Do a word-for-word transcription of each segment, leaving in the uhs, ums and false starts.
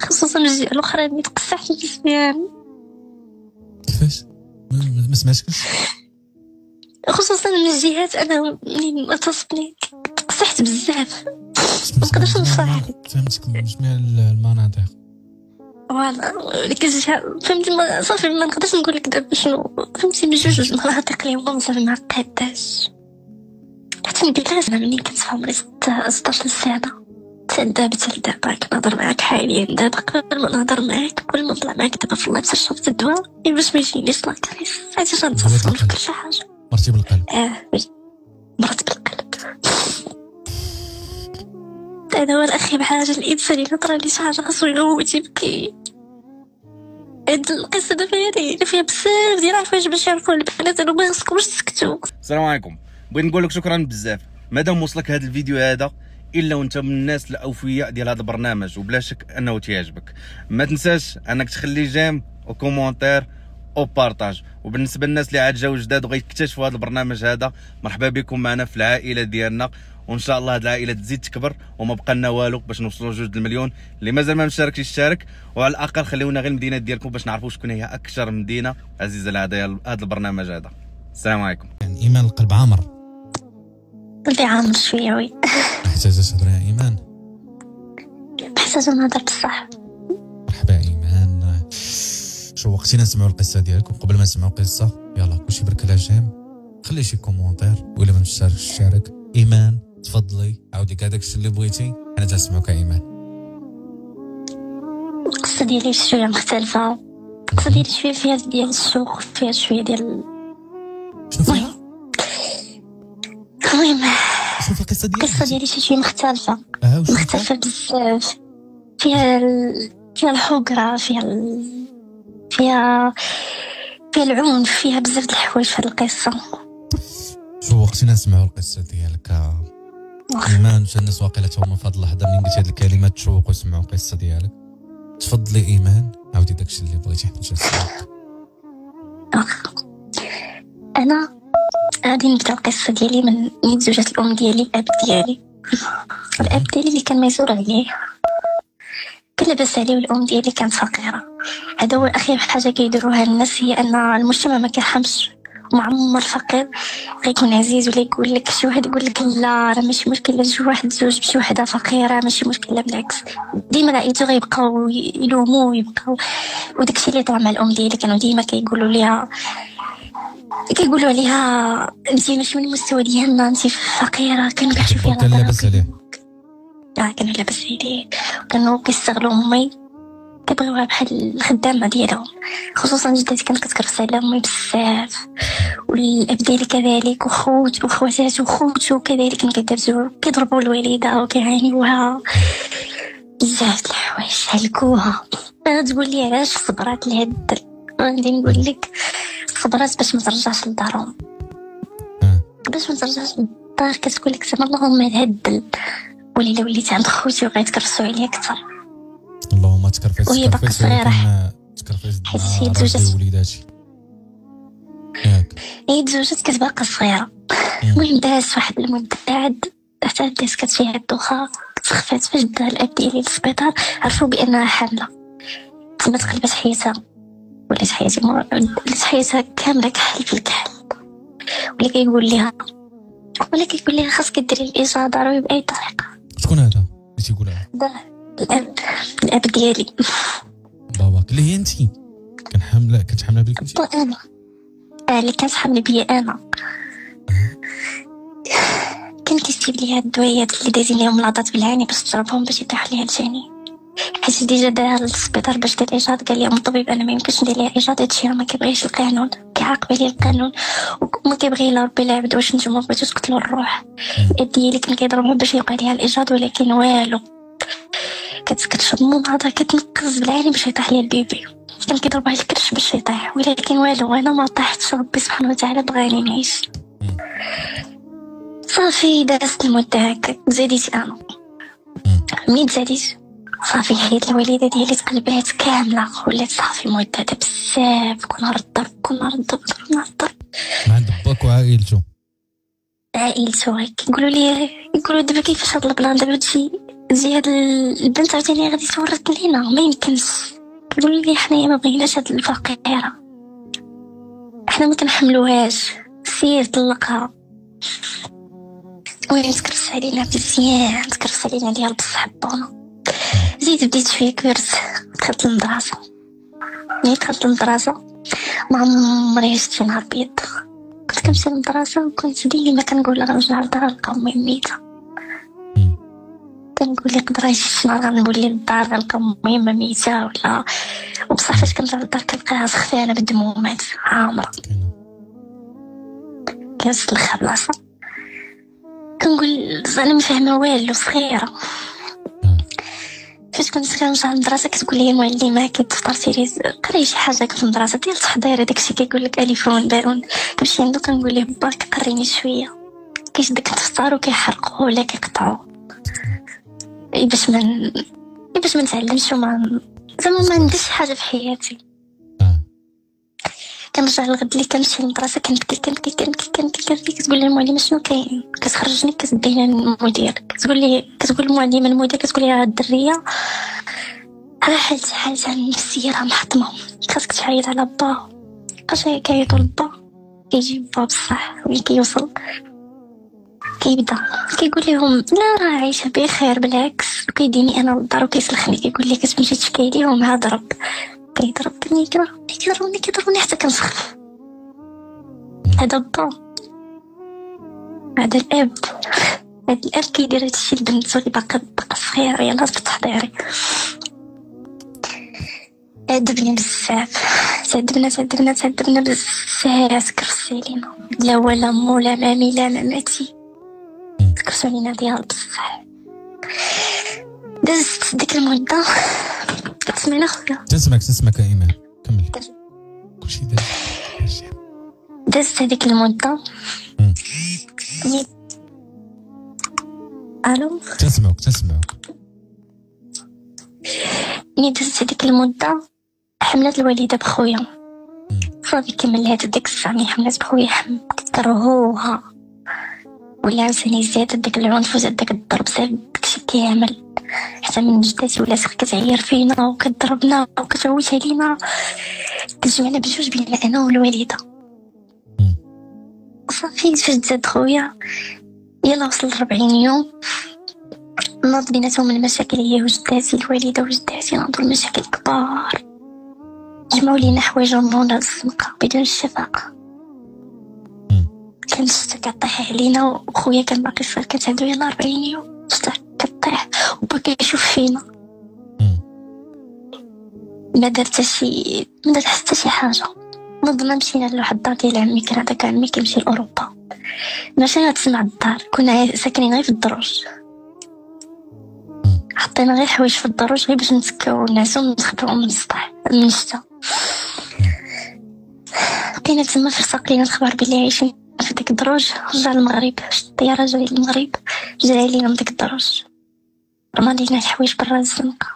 خصوصا الجهه الاخرى اللي تقصحت جسمي. كيفاش؟ ما سمعتكش. خصوصا من الجهات انا ملي ما تصبني تقصحت بزاف ما نقدرش نشرح لك. فهمتك من جميع المناطق. فوالا ديك الجهه فهمتي صافي ما نقدرش نقول لك دابا شنو فهمتي بجوج المناطق اللي هما صافي ما قاداش. حتى نقول لك انا ملي كنت في عمري ستطاش سنه حتى دابا حتى دابا كنهضر معاك حاليا دابا قبل ما نهضر معاك قبل ما نطلع معاك دابا في الله حتى شربت الدواء باش ما يجينيش لاكريس عادي غنتصل نفكر شي حاجه. مرتي بالقلب. اه مرت بالقلب. هذا هو الاخي بحاجه الانسان اللي طرا لي شي حاجه خاصو يغوت يبكي. هاد القصه دابا هادي فيها بزاف ديال الحوايج باش يعرفوا البنات انه ما خصكمش تسكتوا. السلام عليكم. بغيت نقول لك شكرا بزاف مادام وصلك هذا الفيديو هذا الا وانت من الناس الاوفياء ديال هذا البرنامج وبلا شك انه تيعجبك. ما تنساش انك تخلي جيم وكومونتير وبارطاج. وبالنسبه للناس اللي عاد جاو جداد وغيكتشفوا هذا البرنامج هذا مرحبا بكم معنا في العائله ديالنا وان شاء الله هذه العائله تزيد تكبر وما بقى لنا والو باش نوصلوا جوج المليون. اللي مازال ما مشاركش يشارك وعلى الاقل خليونا غير المدينه ديالكم باش نعرفوا شكون هي اكثر مدينه عزيزه لهذا هذا البرنامج هذا. السلام عليكم. يعني ايمان القلب عامر. قلبي عامر شويه وي. محتاجه تهضري يا ايمان؟ محتاجه نهضر بصح. مرحبا ايمان. شوقتينا نسمعوا القصه ديالك وقبل ما نسمعوا القصه يلا كلشي برك على جيم خلي شي كومونتير ولا ما مشاركش شارك. ايمان تفضلي عاودي كاع داكشي اللي بغيتي انا تنسمعوك ايمان. القصه ديالي شويه مختلفه. القصه ديالي شويه فيها ديال السوق فيها شويه ديال شنو فيها؟ المهم شوف القصه ديالك. القصه ديالي شي مختلفه. اه مختلفه بزاف. فيها ال... فيها الحقره فيها ال... فيها فيها العنف فيها بزاف د الحوايج في هذه القصه. شوقتينا نسمعوا القصه ديالك ايمان. شي الناس واقيلا هما في هذه اللحظه منين قلت هذه الكلمات تشوقوا يسمعوا القصه ديالك. تفضلي ايمان عاودي داكشي اللي بغيتي حتى نسمعك. انا غادي نبدا القصه ديالي من من زوجات الام ديالي الاب ديالي. الاب ديالي اللي كان ميسور عليه كان لاباس عليه والام ديالي كانت فقيره. هذا هو اخر حاجه كيديروها الناس هي ان المجتمع ما كيرحمش ومعمر الفقير غيكون عزيز ولا يقول لك شي واحد يقول لك لا راه ماشي مشكل لا شي واحد زوج بشي وحده فقيره ماشي مشكل. لا بالعكس ديما العائلته غيبقاو يلوموا ويبقاو. وداكشي اللي طرا مع الام ديالي كانوا ديما كيقولوا ليها كيقولوا عليها انت ماشي من المستوى ديالنا انت فقيره. كانوا كيحشوا فيها كان لاباس عليه. اه كانوا لاباس عليه كانوا كيستغلوا امي كيبغيوها بحال الخدامه ديالهم. خصوصا جدتي كانت كتكرس على امي بزاف والاب ديالي كذلك وخوت وخواتاتو وخوتو كذلك كانوا كيدابزوا كيضربوا الوالده وكيعانيوها بزاف د الحوايج هلكوها. انا تقول لي علاش صبرات لهاد غادي نقول لك صبرات باش ما ترجعش لدارهم. باش ما ترجعش للدار كتقول لك زعما اللهم هدل وليلا وليت عند خوتي وغيتكرسوا عليا اكثر. اللهم تكرفيت وهي باقا صغيره تكرفيت حيت هي تزوجت وليداتي ياك هي تزوجت كتبقى صغيره. المهم داز واحد المده عاد حتى داز كانت فيها الدوخه تخفات. فاش دا الاب ديالي للسبيطار عرفوا بانها حامله تما تقلبت حياتها ولات حياتي ولات حياتها كامله كحل في الكحل. ولا كيقول لها ولا كيقول لها خاصك ديري الاجازه ضروري باي طريقه. شكون هذا اللي تيقولها؟ الاب الاب ديالي باباك اللي هي انت كان حامله كنت حامله بك انت؟ انا اه اللي كانت حامله بيا انا. كان كيستيب ليها الدويات اللي دايزين ليهم لاطات بالعاني باش تشربهم باش يطيح ليها الجنين. حيت ديجا داها للسبيطار باش دير اجهاض قال لهم الطبيب انا ما يمكنش ندير ليها اجهاض هادشي ما كيبغيش القانون كيعاقب عليه القانون وما كيبغي لا ربي لا عبد واش نتوما بغيتو تقتلوا الروح. الاب ديالي كان كيضربها باش يوقع ليها الاجهاض ولكن والو كتشرب مناضه كتنقز بالعاني باش يطيح ليها البيبي. كان كيضربها الكرش باش يطيح ولكن والو انا ما طاحتش ربي سبحانه وتعالى بغاني نعيش. صافي دازت المده هكا زاديت انا منين زاديت صافي حياة الوالده ديالي تقلبات كامله ولات صافي مودده بزاف. كل نهار الضرب كل نهار الضرب كل نهار الضرب مع باك وعائلته. عائلته كيقولوا لي يقولوا دابا كيفاش هاد البلان دابا هادشي تجي هاد البنت عاوتاني غادي تورط لينا، ما يمكنش. قالوا لي حنايا ما بغيناش هاد الفقيره، حنا ما كنحملوهاش، سير طلقها. وين تكرس علينا مزيان، تكرس علينا ديال بصح بونا. زيد بديت شويه كبرت، دخلت للمدرسه. ملي دخلت للمدرسه ما عمري شفت نهار بيض. كنت كنمشي للمدرسه وكنت ديما كنقول غنرجع للدار نلقى امي ميته. كنقول لي قدر شي نهار غنولي للدار غنلقى امي ميته ولا. وبصح فاش كنرجع للدار كنلقاها سخفانه بالدمومات عامره كاس الخبلاصه. كنقول انا ما فاهمه والو، صغيره. فاش كنت كنرجع للمدرسه كتقول لي المعلمه كي تفطرتي لي قري شي حاجه في المدرسه ديال التحضير، داكشي كيقول لك الفون باون. كنمشي عنده كنقول ليه با قريني شويه، كيشدك تفطر وكيحرقوا ولا كيقطعوا باش من باش ما نتعلمش وما زعما ما نديرش حاجه في حياتي. كنرجع الغد اللي كنمشي للمدرسه كنبكي كنبكي كنبكي كنبكي كنبكي. كتقول لي المعلمه شنو كاين، كتخرجني كتدينا المدير، كتقول لي كتقول المعلمه المدير كتقول لي الدريه راه حالتها حالتها النفسيه راه محطمه، خاصك تعيط على با. باش كيعيطوا لبا كيجي با بصح ملي كيوصل كيبدا كيقول لهم لا راه عايشه بخير بالعكس، وكيديني انا للدار وكيسلخني كيقول لي كتمشي تشكي ليهم ها ضرب. كيضربني كيضربني كيضربني حتى كنسخف. هذا با، هذا الاب، هذا الاب كيدير هادشي لبنتو اللي باقا باقا صغيره يلاه في التحضيري. عذبني بزاف، تعذبنا تعذبنا تعذبنا بزاف. كرسي علينا لا ولا مو لا مامي لا ماماتي، كرسي علينا ديال بصح. دزت ديك المده تسمعنا خويا؟ تسمعك تسمعك ايمان كملي كلشي داز. دزت هذيك المده الو تسمعك تسمعك ملي دزت هذيك المده حملت الوالده بخويا. صافي كملت ديك الساعه ملي حملت بخويا كرهوها، ولا عاوتاني زادت داك العنف وزاد داك الضرب بسبب داكشي كامل. حتى من جداتي ولات كتعير فينا وكتضربنا وكتعوت علينا، كتجمعنا بجوج بينا انا والوالده. صافي فاش تزاد خويا يلا وصل أربعين يوم ناض بيناتهم المشاكل، هي وجداتي الوالده وجداتي ناضوا المشاكل كبار، جمعوا لينا حوايج ونونا الزنقه بدون الشفاء. كان الشتا كطيح علينا وخويا كان باقي صغير، كانت عنده يلا أربعين يوم الشتا كطيح وباقي يشوف فينا. ما دار حتى شي ما دار حتى شي حاجه. نضنا مشينا لواحد الدار ديال عمي، كان هذاك عمي كيمشي لاوروبا، مشينا تسمع الدار، كنا ساكنين غير في الدروج، حطينا غير حوايج في الدروج غير باش نتسكاو ونعسو ونخبعو من السطح من الشتا. بقينا تما في ساقينا الخبر بلي عايشين في ديك الدروج. رجع المغرب، شد الطياره جاي للمغرب، جا علينا من ديك الدروج، رمى لينا الحوايج برا الزنقه.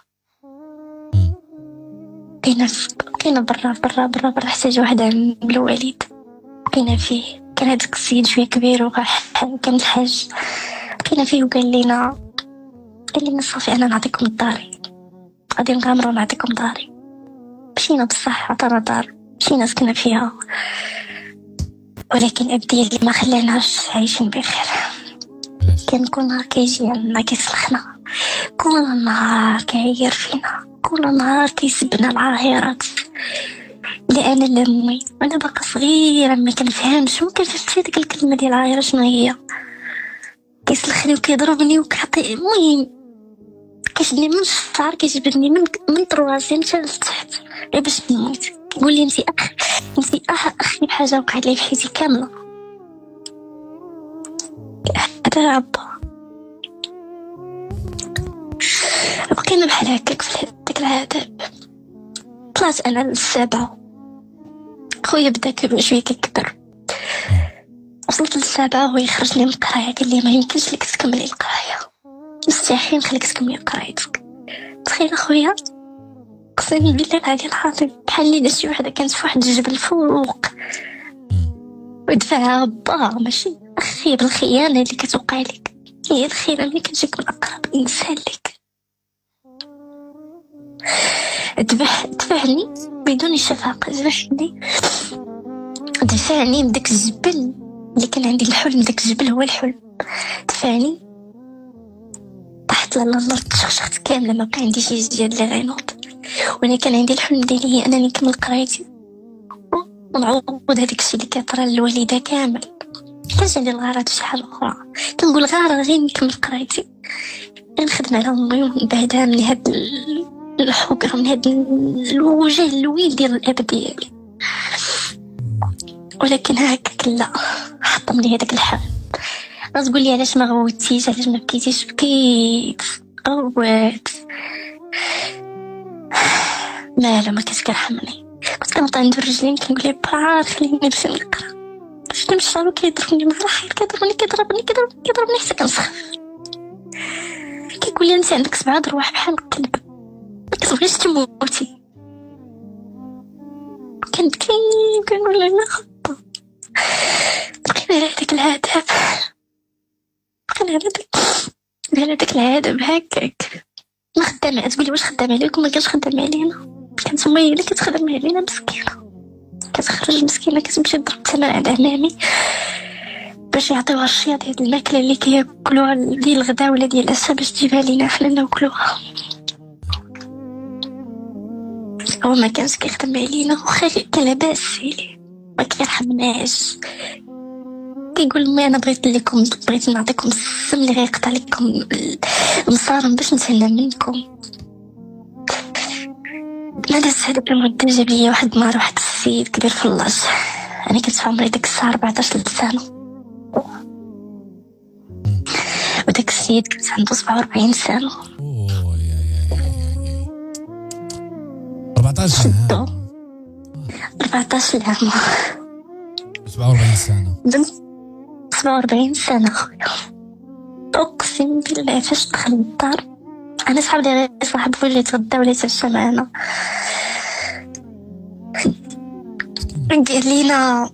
بقينا بقينا برا برا برا برا حتى جا واحد عم بالوالد بقينا فيه. كان هذاك السيد شويه كبير وكان الحاج، بقينا فيه وقال لينا قال لنا صافي انا نعطيكم داري، غادي نغامروا نعطيكم داري. مشينا بصح عطانا دار، مشينا سكننا فيها، ولكن اب ديالي ما خلاناش عايشين بخير. كان كل نهار كيجي عندنا كيسلخنا، كل نهار كيعير فينا، كل نهار كيسبنا العاهرات. لا انا لا امي، وانا باقا صغيره ما كنفهمش ما كنفهمش ديك الكلمه ديال العاهره شنو هي. كيسلخني وكيضربني وكيعطي، المهم كيشدني من الشعر كيجبدني من من طرواسي حتى لتحت غير باش نموت. كيقول لي انت اخ انت اخ اخي بحاجه وقعت لي في حياتي كامله. هذا عبا بقينا بحال هكاك في داك العذاب. طلعت انا للسابعه، خويا بدا كبر شويه كيكبر، وصلت للسابعه وهو يخرجني من القرايه، قال لي ما يمكنش لك تكملي القرايه، مستحيل نخليك تكملي قرايتك. تخيل خويا قسم بالله العلي العظيم بحال اللي شي وحده كانت في واحد الجبل فوق ودفعها با، ماشي اخي بالخيانه اللي كتوقع لك. هي الخيرة اللي كتجيك من أقرب إنسان لك. دفع دفعني بدون شفقة، دفعني دفعني من داك الجبل اللي كان عندي، الحلم داك الجبل هو الحلم، دفعني طحت للأرض، تشخشخت كاملة، ما بقى عندي شي جديد اللي غينوض. وانا كان عندي الحلم ديالي هي انني نكمل قرايتي ونعوض هذاك الشيء اللي كيطرى للوالده كامل. كانش عندي الغرض في شي حاجه اخرى، كنقول غير غير نكمل قرايتي، نخدم على امي ونبعدها من هاد الحقره، من هاد الوجه اللويل ديال الاب ديالي. ولكن هكاك لا، حطم لي هذاك الحلم. تقول لي علاش ما غوتيش، علاش ما بكيتيش؟ بكيت غوات، مالا ما كانش كيرحمني. كنت كنطلع ندور رجلين كنقول ليه با خليني نمشي نقرا، باش نمشي له كيضربني مع الحيط، كيضربني كيضربني كيضربني كيضربني حتى كنسخف. كيقول لي انت عندك سبعة رواح بحال الكلب، ما كتبغيش تموتي. كنبكي كنقول له لا خطا، بقينا على هذاك العذاب، بقينا على داك على داك العذاب هكاك. ما خدامه، تقولي واش خدام عليكم؟ ما كانش خدام علينا، كانت امي هي اللي كتخدم علينا مسكينه، كتخرج مسكينه كتمشي تضرب ثمن عند عمامي باش يعطيوها الشيا ديال الماكله اللي كياكلوها ديال الغدا ولا ديال العشاء باش تجيبها لينا حنا ناكلوها. هو ما كانش كيخدم علينا، واخا كان لاباس عليه ما كيرحمناش. كيقول لي انا بغيت لكم بغيت نعطيكم السم اللي غيقطع لكم المصارم باش نتهنى منكم. انا دازت هذيك المده جاب لي واحد النهار واحد السيد كبير في اللاج، انا كنت عمري ديك الساعه أربعطاش سنه، وداك السيد كنت عنده سبعة وأربعين سنه. اوه يا يا يا يا أربعطاش عام، أربعطاش عام، سبعة وأربعين سنه، سبعة وأربعين سنه خويا. اقسم بالله فاش دخل الدار انا صحاب لي غير صاحب اللي يتغدى ولا يتعشى معنا، قال لينا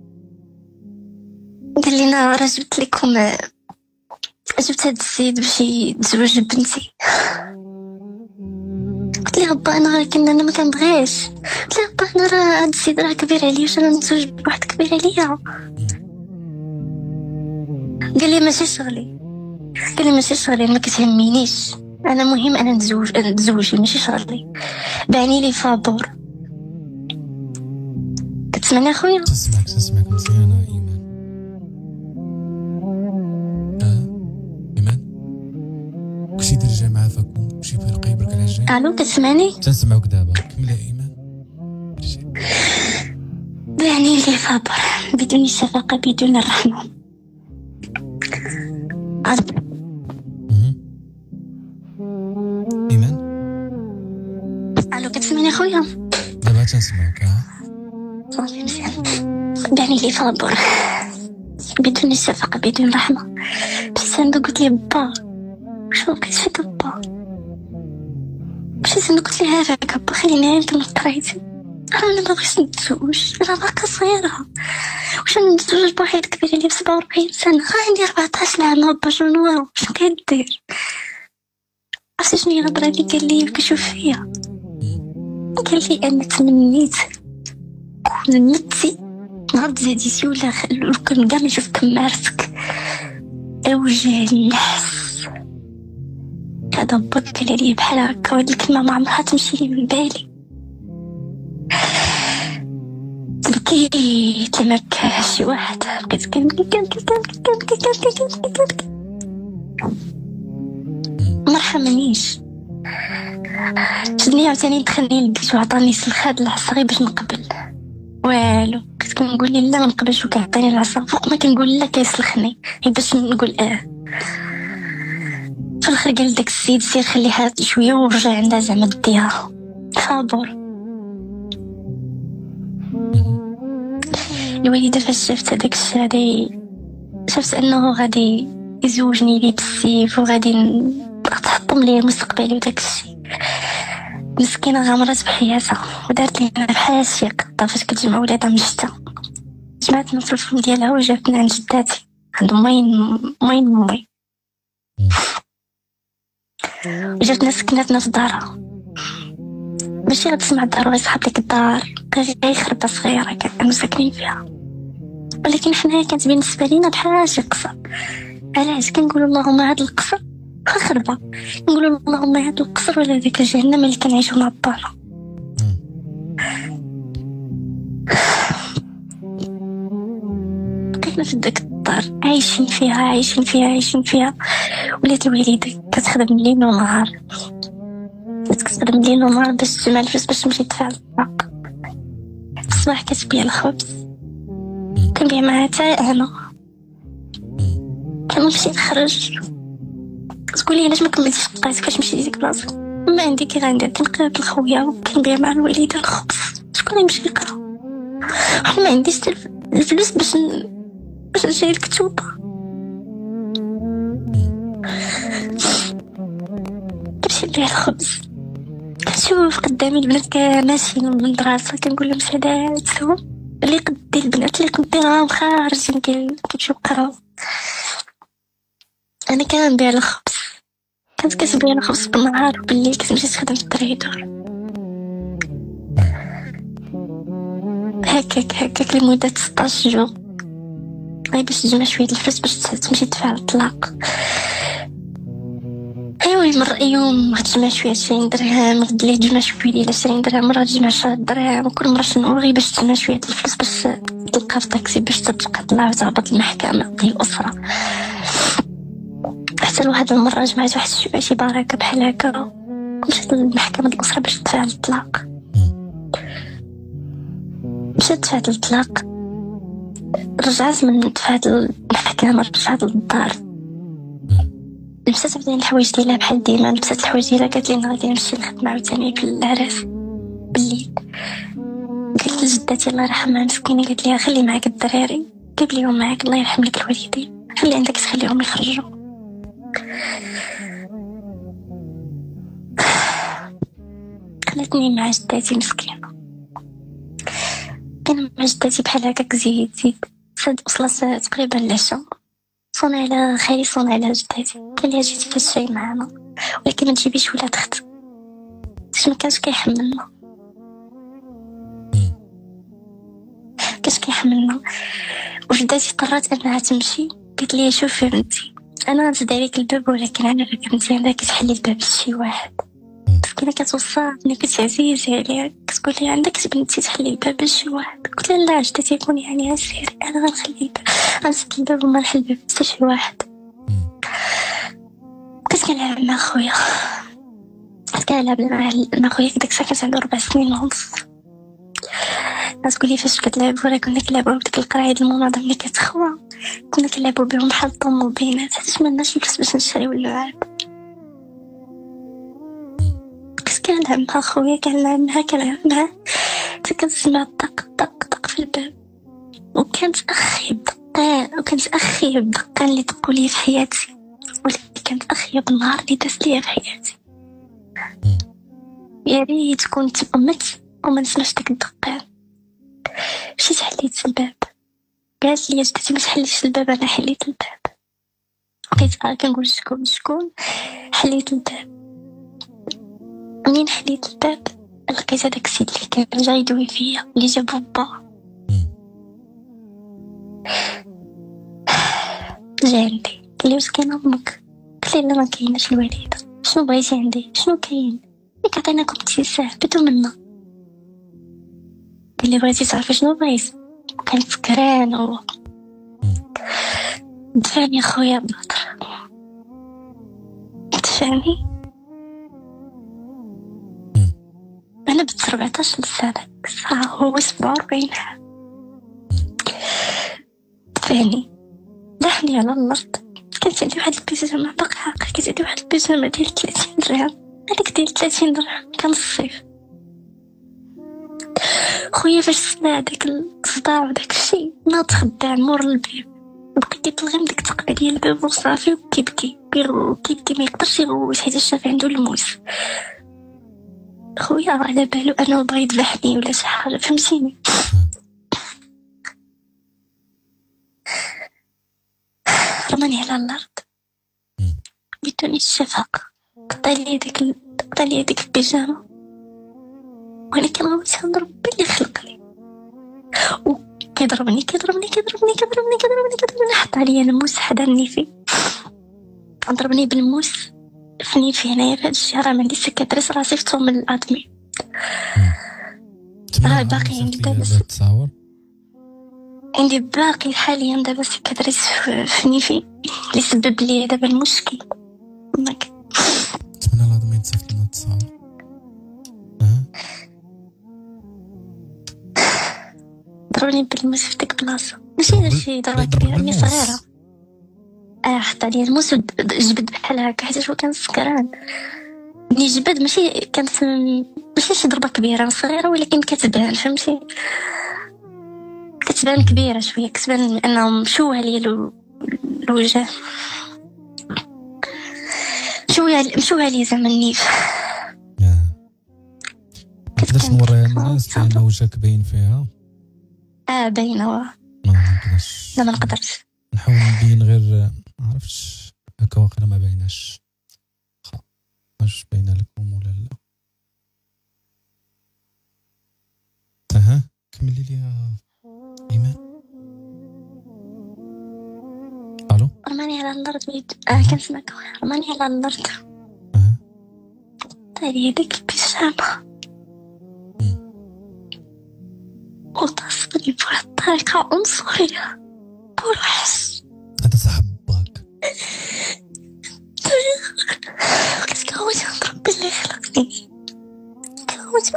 قال لينا راه جبت لكم، جبت هاد السيد باش يتزوج بنتي. قلت ليه با انا ولكن انا ما كنبغيش. قلت ليه با انا راه هاد السيد راه كبير عليا، واش انا نتزوج بواحد كبير عليا؟ قال لي ماشي شغلي، قال لي ماشي شغلي، ما كتهمنيش، انا مهم انا نتزوج نتزوجي ماشي شغلي. بعني لي فابور. كتسمعني اخويا؟ تسمعك تسمعك مزيانه ايمان. اه ايمان كلشي دير جامعه فاكم كلشي بغا يبارك على الجامع. الو كتسمعني؟ تنسمعوك دابا، كملي ايمان. بعني لي فابور بدون الشفقه بدون الرحمه. ايمان الو كتسمعني اخويا؟ دابا تنسمعوك. اه صافي مزيان. بعني لي فابور بدون الشفقه بدون رحمه. مشيت عنده قلت ليه با شنو بقيت فيك با؟ مشيت عنده قلت ليه هذاك با خليني نكمل قرايتي، انا ما بغيتش نتزوج، راه باقا صغيره، واش نتزوج بواحد كبير عليا بسبعة وأربعين سنه؟ راه عندي أربعطاش عام با، شنو شنو كدير؟ عرفتي شنو هي الهضره اللي قال لي كيشوف فيا؟ قال لي انا تمنيت كون متي نهار تزاديتي ولا كون كاع نشوف كمارتك اوجه النحس. هذا با قال لي بحال هكا، وهاد الكلمه ما عمرها تمشي لي من بالي. بكيت لما بكى شي واحد، بقيت كنبكي كنبكي كنبكي كنبكي كنبكي كنبكي ما رحمنيش. شدني عاوتاني دخلني للبيت وعطاني سلخاد العصا غير باش نقبل، والو كنت كنقول لي لا ما نقبلش، وكيعطيني العصا فوق ما كنقول لا كيسلخني غير باش نقول اه. في الاخر قال داك السيد سير خليها شويه ورجع عندها زعما ديها فابور. الوالده فاش شافت هذاك الشيء هادي، شافت انه غادي يزوجني لي بالسيف وغادي تحطم لي مستقبلي وداك الشيء، مسكينه غامرت بحياتها ودارت لي بحال شي قطه فاش كتجمع ولادها من الشتا. جمعتنا في الفم ديالها وجابتنا عند جداتي عند مين مين مي. وجاتنا سكناتنا في دارها، ماشي غتسمع الدار ويصحاب لك الدار، غير خربة صغيرة كانوا ساكنين فيها، ولكن حنايا كانت بالنسبة لينا بحال شي قصر. علاش؟ كنقولوا اللهم هاد القصر واخا خربة، نقولوا اللهم هاد القصر ولا ديك الجهنم اللي كنعيشوا مع بانا. بقينا في داك الدار عايشين فيها عايشين فيها عايشين فيها ولات الوالدة كتخدم ليل ونهار، كتخدم ليل ونهار باش تجمع الفلوس باش تمشي تدفع الطاق. الصباح كتبيع الخبز كنبيع معها حتى انا، كنمشي نخرج تقول لي علاش ما كملتيش بقيت كتمشي لديك البلاصه، ما عندي كي غندير كنقرا الخويا وكنبيع مع الوالده الخبز، شكون يمشي يقرا؟ ما عنديش الفلوس باش باش نشري الكتب. كنمشي نبيع الخبز، كنشوف قدامي البنات ماشيين من المدرسه كنقول لهم سعداتهم اللي قدي البنات اللي قديهم خارجين كيمشيو يقراو، انا كنبيع الخبز. كنت كتبيع الخبز بالنهار وبالليل كتمشي تخدم في التريدور، هكاك هكاك لمدة ستطاش جو غير باش تجمع شوية الفلوس باش تمشي تدفع الطلاق. ايوا مرة يوم غتجمع شوية عشرين درهم، غد لي تجمع شوية ديال عشرين درهم، مرة تجمع عشرة درهم، وكل مرة شنو غير باش تجمع شوية الفلوس باش تلقى في طاكسي باش تبقى طلع وتهبط المحكمة ديال الأسرة. حتى لواحد المرة جمعت واحد شوية شي بركة بحال هكا مشيت للمحكمة الأسرة باش تدفع الطلاق. مشيت دفعت الطلاق، رجعت من دفعت المحكمة رجعت للدار، لبست بدين الحوايج ديالها بحال ديما، لبست الحوايج ديالها قالت لي غادي نمشي نخدم عاوتاني في العراس بالليل. قالت لجداتي الله يرحمها مسكينه قالت لي خلي معاك الدراري، جيب ليهم معاك الله يرحم لك الوالدين، خلي عندك تخليهم يخرجوا. خلاتني مع جداتي مسكينه، كان مع جداتي بحال هكاك زيد زيد صد وصلت تقريبا العشاء، صوني على خالي صوني على جداتي قال لي جيتي فاش شي معانا ولكن ما تجيبيش ولاد اختك باش ما كانش كيحملنا كاش كيحملنا. وجداتي اضطرت انها تمشي، قالت لي شوفي بنتي انا غنسد عليك الباب ولكن انا بنتي عندك تحلي الباب لشي واحد. كنا كتوصفني كنت عزيزة عليها كتقول لي عندك بنتي تحلي الباب لشي واحد، قلت لها لا جدتي يكون يعني عسير انا غنخلي الباب غنسد الباب وما نحل الباب حتى شي واحد. كنت كنلعب مع خويا كنت كنلعب مع خويا داك الساعه كانت عنده ربع سنين ونص. تقول لي فاش كتلعب ولا كنا كنلعبوا بديك القرايد المناظم اللي كتخوى كنا كنلعبوا بهم بحال الطوموبيلات حيت ما عندناش الفلوس باش نشريو اللعاب. كنت كنلعب مع خويا كنلعب معاه كنلعب معاه حتى كنسمع طق طق طق في الباب، وكانت اخيب دقان وكانت اخيب دقان اللي دقوا لي في حياتي، ولكن كانت اخيب نهار اللي داز ليا في حياتي. يا ريت كنت امت وما نسمعش داك الدقان. مشيت حليت الباب، قالت لي جدتي ما تحليش الباب، انا حليت الباب. بقيت اه كنقول شكون شكون حليت الباب. منين حليت الباب لقيت هذاك السيد اللي كان جاي يدوي فيا اللي جا بابا. جا عندي قال لي واش كاين امك؟ قلت له لا ما كايناش الوالده. شنو بغيتي عندي؟ شنو كاين؟ ياك عطيناكم ابتسام بدو منا. قال لي بغيتي تعرفي شنو بغيت؟ كانت سكران و دفعني خويا بنطر دفعني. انا بنت ربعطاش سنه ساعه هو سبعة وأربعين عام. دفعني دحني على الارض. كانت عندي واحد البيجامه باقي عاقل، كانت عندي واحد البيجامه ديال ثلاثين درهم، هذيك ديال ثلاثين درهم كان الصيف. خويا فاش سمع داك الصداع وداك الشيء ناض خدع مور الباب، بقى كيطلغم ديك التقبه ديال الباب وصافي وكيبكي كيبكي ما يقدرش يغوت حيت شاف عنده الموس. خويا على بالو انا بغا يذبحني ولا شي حاجه، فهمتيني؟ رماني على الارض بدون الشفق، قطع لي ديك قطع لي ديك البيجامه، وانا كنغوت عند ربي اللي خلقني، وكيضربني كيضربني كيضربني كيضربني كيضربني كيضربني حط عليا الموس حدا النيفي، ضربني بالموس في نيفي هنايا في هاد الشهر. ما عندي سكاتريس راسي فتو من الادمي. راه باقي عندي دابا تصاور عندي باقي حاليا دابا سكاتريس في نيفي اللي سبب لي دابا المشكل. ماك نتمنى العظيم يتصيفط لنا التصاور. اه ضربني بالموس في ديك البلاصه، ماشي شي ضربه كبيره مي صغيره. اه حط عليا الموس جبد بحال هكا حيت هو كان سكران. ملي جبد ماشي كانت ماشي شي ضربه كبيره صغيره، ولكن كتبان فهمتي، كتبان كبيره شويه، كتبان انه مشوه ليا الوجه شويه مشوه ليا زعما النيف. كيفاش نوريها للناس لان وجهك باين فيها؟ اه باينه. واه ما نقدرش لا ما نقدرش نحاول نبين غير ما عرفتش هكا واقيلا ما بايناش. واش باينه لكم ولا لا؟ اها كملي لي ايمان. الو رماني على الارض ويد اه كنسمعك خويا. رماني على الارض اه طاري هذيك البيجامه وتصبني بواحد الطريقه عنصريه بوحش. هذا صاحبك كنت كنغوت عند ربي اللي خلقني، كنغوت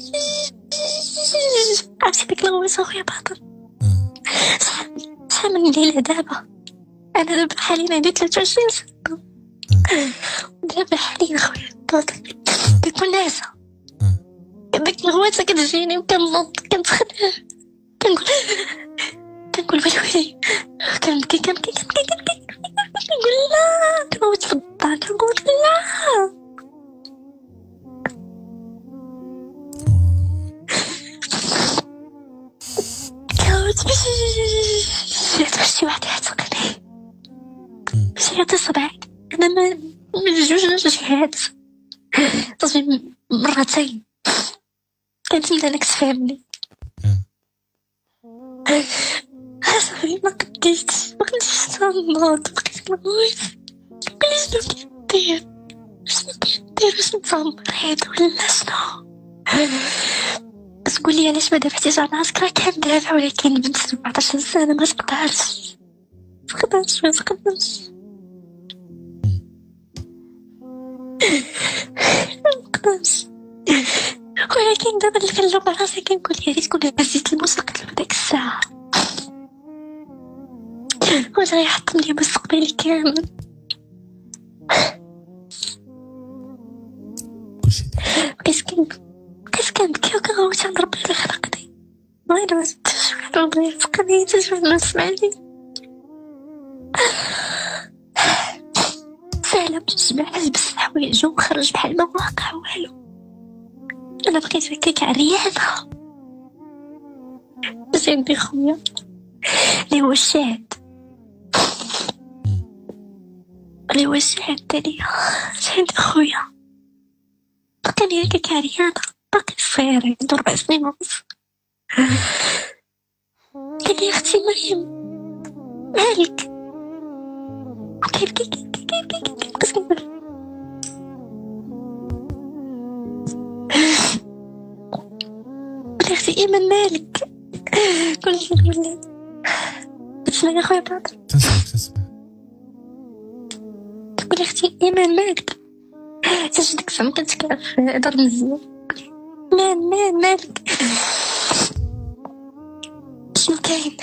عرفتي ديك الغويصه خويا باطل. شحال من ليله دابا، انا دابا حاليا عندي ثلاثة وعشرين سنه، دابا حاليا خويا باطل كنكون ناعسه ديك الغويصه كتجيني وكنوض كنتخنق كنقول كنقول ويلي ويلي كنبكي كنبكي كنبكي كنبكي كنقول لا، كنغوت في الدار كنقول لا. كنغوت باش باش شي واحد يعتقني باش يعطي صبعي. انا ما من جوج لجهات تصويب مرتين كنتمنى انك تفهمني. صافي ما قديتش ما قديتش نوض، بقيت كنغوت بقيت شنو كندير شنو كندير واش نتعمر هذا ولا شنو؟ تقول لي علاش ما دافعتيش على راسك؟ راه كندافع ولكن بنت سبعطاش سنه ما تقدرش ما تقدرش ما تقدرش ما تقدرش. ولكن دابا اللي كنلوم راسي كنقول يا ريت كون هزيت الموسيقى ديك الساعه واش غيحطم لي مستقبلي كامل. كلشي بقيت كنبكي بقيت كنبكي وكنغوت عند ربي اللي خلقني. والله ما عرفتش واحد ربي يرزقني حتى شي واحد ما سمعني. سهله باش نجمع لبس الحوايج ونخرج بحال ما واقع والو. انا بقيت هكاك عريانه. بس عندي خويا اللي هو الشاهد اللي هو الشاهد تاني. عندي خويا بقاني هكاك عريانه باقي صغير عنده ربع سنين ونص. قال لي اختي مريم مالك؟ وكيبكي كيبكي كيبكي كيبكي بقيت كنقول قال لي اختي ايمان مالك؟ قلت له قول لي شنو يا خويا باطل؟ تسمع تسمع تقول اختي ايمان مالك؟ حتى ديك الساعه كنتكلف ضرب مزيان. مان مان مالك؟ شنو كاين؟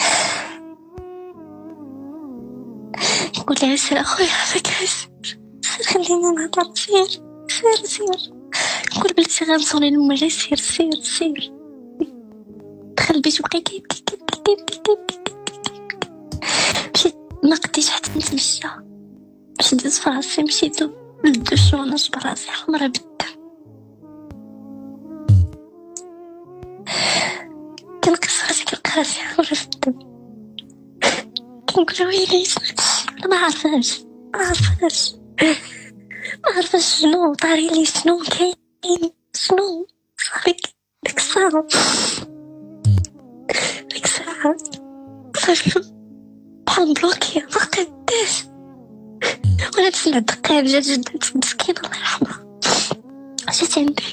نقول لها سير اخويا فاك سير خلينا نهضر سير سير سير. نقول بلاتي غنصوني لمولاي سير سير سير. دخل البيت وبقى كيبكي كيبكي كيبكي كيبكي. مشيت ما قديتش حتى نتمشى، مشيت دزت فراسي مشيت للدوش ونصب راسي حمرا بالدم. كنقص راسي كنلقى راسي حمرا في الدم. كنقول ويلي ما عرفاش ما عرفاش عارفة شنو طاري لي، شنو كاين، شنو صافي ديك الساعة ديك الساعة صافي بحال بلوكي ما قداش. وانا تسمع دقات جات جدتي مسكينة الله يرحمها جات عندي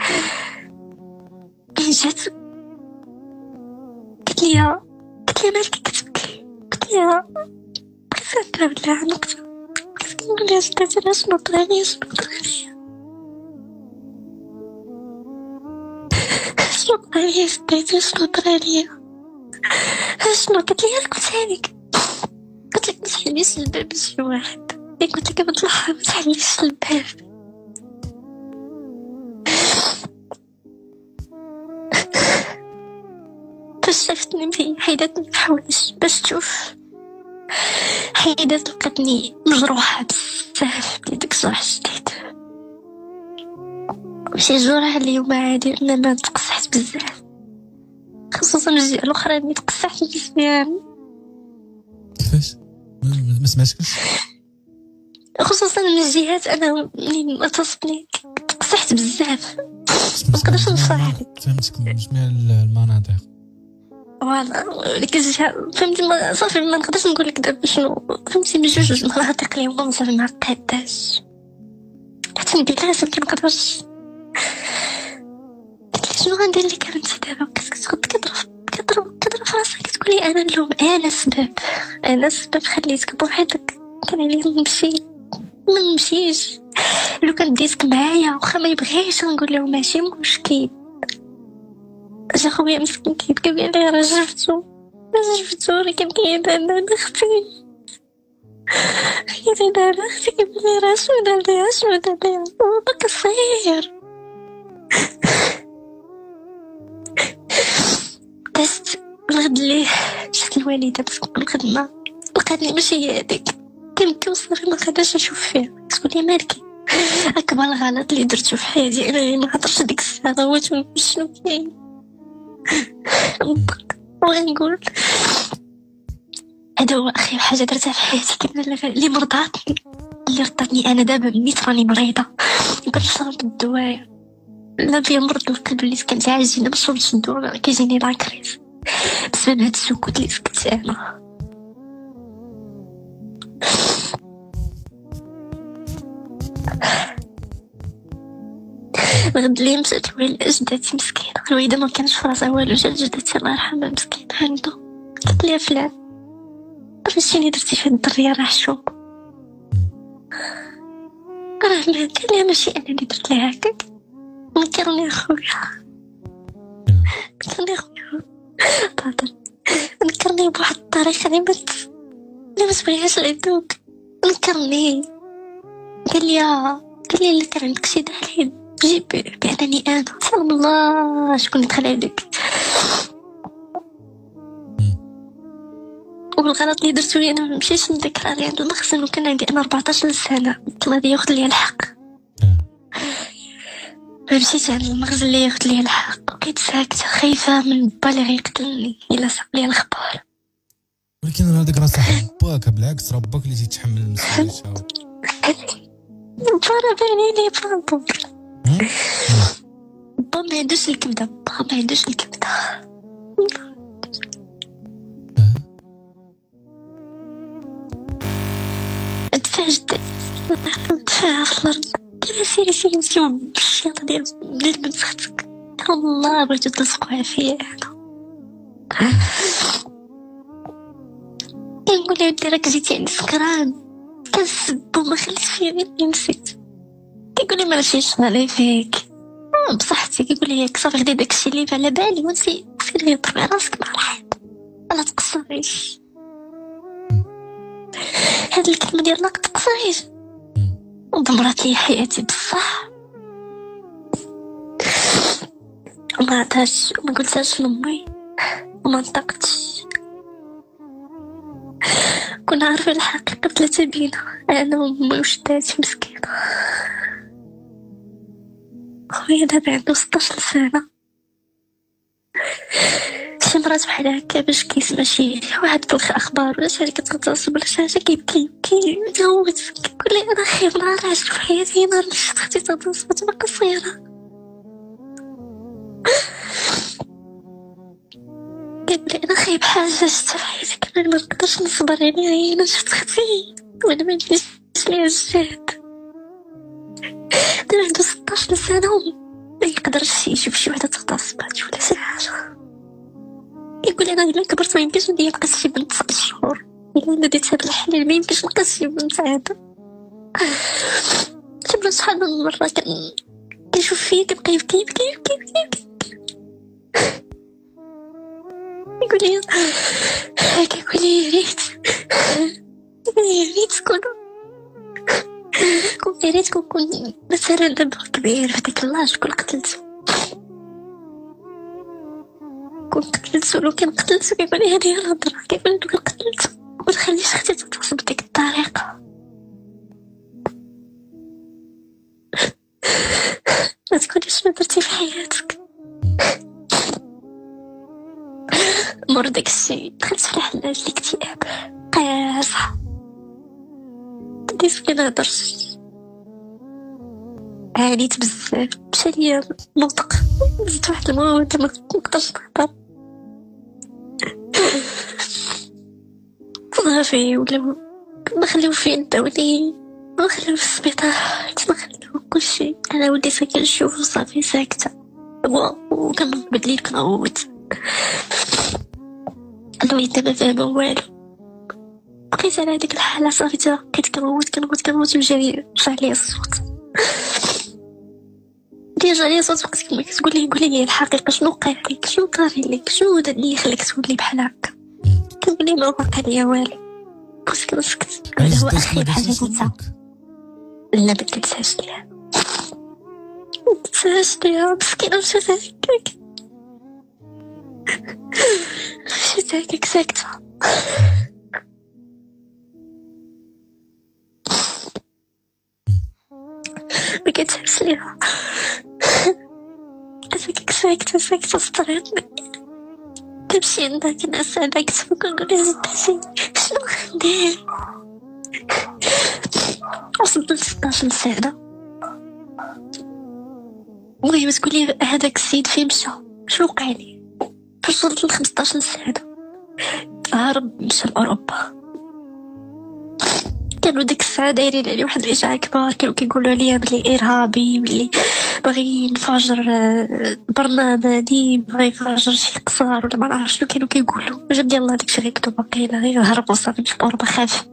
جات قلت ليها قلت ليها مالك كتبكي، قلت ليها بغيت نضرب لها عنقتها، قلت نقول لها جدتي انا شنو طرالي شنو طرالي شنو طرالي جدتي شنو طرالي شنو. قلت ليها قلت لك قلت لك متحليش الباب شي واحد، قلت لك بطلعها متحليش الباب. فاش شافتني بي حيداتني الحوايج باش تشوف، حيدات لقاتني مجروحة بزاف بديك الجرح جديد، ماشي جرح اليوم عادي انما تقصحت بزاف، خصوصا الجهة الاخرى اللي تقصحت مزيان. كيفاش ما سمعتكش؟ خصوصا من الجهات انا منين ما تصبني تقصحت بزاف ما نقدرش نصحك. فهمتك من جميع المناطق فوالا ديك الجهه فهمتي ما صافي ما نقدرش نقول لك دابا شنو فهمتي بجوج المناطق اللي هما صافي ما عقدتهاش حتى نبي لازم ما نقدرش. قلت لي شنو غندير لك انت دابا كتضرب كضرب كضرب في راسك تقولي انا نلوم انا السبب انا السبب خليتك بوحدك كان عليا نمشي ما نمشيش لو كان ديتك معايا واخا ما يبغيش نقول له ماشي مشكل. جا خويا مسكين كيبكي قال لي راه شفتو راه شفتو راه كيبكي انا انا اختي حيت انا اختي كيبكي راه شنو دار ليها شنو دار ليها باقي صغير. دازت الغد اللي جات الوالده تسوق الخدمه لقاتني ماشي هي هذيك كنبكي وصافي ما قادرش نشوف فيها تقول لي مالكي اكبر غلط اللي درتو في حياتي انا ما هضرش ديك الساعه هو شنو كاين ونقول هذا هو اخي حاجه درتها في حياتي كنا اللي مرضاتني اللي رضاتني انا دابا نيت راني مريضه كنشرب الدواء لا بيا مرض القلب اللي كنت عاجينه ما شربتش الدواء كيجيني لاكريز بسبب هاد السكوت اللي سكت انا. الغد اللي مشات الوالده جدتي مسكينه الوالده ما كانش في راسها والو جات جدتي الله يرحمها مسكينه عنده قالت لي فلان عرفتي اللي درتي في الدريه راه حشوم راه ما قال لي ماشي انا اللي درت لها هكاك نكرني اخويا نكرني اخويا باطل نكرني بواحد الطريقه اللي ما اللي ما تبغيهاش عندك نكرني قال لي قال لي اللي كان عندك شي دليل جيب بأنني أنا سلام الله شكون اللي دخل عليك. والغلط اللي درتو لي أنا ممشيش نذكر عليه عند المخزن وكان عندي أنا أربعطاش سنة غادي ياخد لي الحق مشيت عند المخزن اللي ياخد لي الحق وكنت ساكتة خايفة من با اللي غيقتلني إلا ساق لي الخبار. ولكن هذاك راه صاحب باك بالعكس ربك اللي تيتحمل المسؤولية. برا باني لي بابا با ما عندوش الكبده با ما عندوش الكبده دفع جدتي دفع في الارض قال سيري سيري نمشيو بالشيطه ديال بلاد بنت اختك الله بغيتو تلصقوها فيا انا كنقول لها ودي راك جيتي عندي سكران كنسبو ما خليت فيا غير نسيت كيقول لي ما ماشيش غالي فيك بصحتي كيقول لي ياك صافي غدي داكشي اللي على بالي وانت سيري غير طري راسك مع الحيط ولا تقصريش. هاد الكلمه ديال لا تقصريش ودمرت لي حياتي بصح ما عطاش ما قلتهاش لامي وما نطقتش. كنا عارفين الحقيقه ثلاثه بينا انا وامي وجداتي مسكينه. خويا دابا عنده ستاش سنة شي مرات بحال هكا باش كيسمع شي واحد الاخبار ولا شي حاجه كتغتصب ولا شي حاجه كيبكي كيتهوت كيقول لي انا خايب نهار عشت في حياتي نهار اللي شفت اختي تغتصبت باقا صغيره. قال لي انا خايب حاجه شفت في حياتي كمان ما نقدرش نصبر يعني انا شفت اختي وانا ما نديرش ليها الجهد. دابا عنده ستاش سنه ما يقدرش يشوف شي وحده تغتصبات ولا شي حاجه. يقول انا الا كبرت ما يمكنش ندير نقص شي بنت ست شهور الا درت هاد الحلال ما يمكنش نقص شي بنت عاده. شي شحال من مره كان كيشوف فيا كيبقى يبكي يبكي يبكي يبكي يقول لي كيقول لي يا ريت يا ريت تكون كون يا ريت كون مثلا دابا كبير في ديك اللاج كون قتلتو كون قتلتو لو كان قتلتو كيقول لي هادي الهضره كيقول لي كون قتلتو ما تخليش اختي تغتصب بديك الطريقه. ما تكونيش ما درتي في حياتك. مور داكشي دخلت في الحلال الاكتئاب قاصحة بديت كنهضرش عانيت بزاف مشى ليا نطق زدت واحد المواد ما نقدرش نهضر صافي ولا ما خليو فيا نداولي ما خليو في السبيطار ما خليو كلشي. انا وليت كنشوف صافي ساكته وكنضرب بالليل كنعوت وليت دابا فاهمة والو. بقيت على هاديك الحالة صافي تا بقيت كنغوت كنغوت كنغوت وجاري رجع ليا الصوت رجع ليا الصوت بقيت كما كتقول لي قولي لي الحقيقة شنو وقع لك شنو طاري لك شنو هذا اللي يخليك تولي بحال هكا. كنقول لي ما وقع ليا والو بقيت كنسكت. هو اخي بحال هكا لا ما كنتساش ليها ما كنتساش ليها مسكينة مشات هكاك مشيت هكاك ساكتة ما كنتحس ليها هكاك ساكتة ساكتة في الطريق. كنمشي عند داك الناس هذاك كنقول لها زدتي شنو غندير. وصلت لستاش سنة المهم تقول لي هذاك السيد فين مشى شنو وقع لي. فاش وصلت لخمسطاش سنة هرب مشى لأوروبا. كانوا ديك الساعة دايرين عليه واحد الإشاعة كبار كانوا كيقولوا عليا بلي إرهابي بلي باغي ينفجر برنامج باغي ينفجر شي قصار ولا ما نعرف شنو كانوا كيقولوا. جاب يلاه داكشي غير كتب باقيلا غير هرب وصافي مشى لأوروبا خاف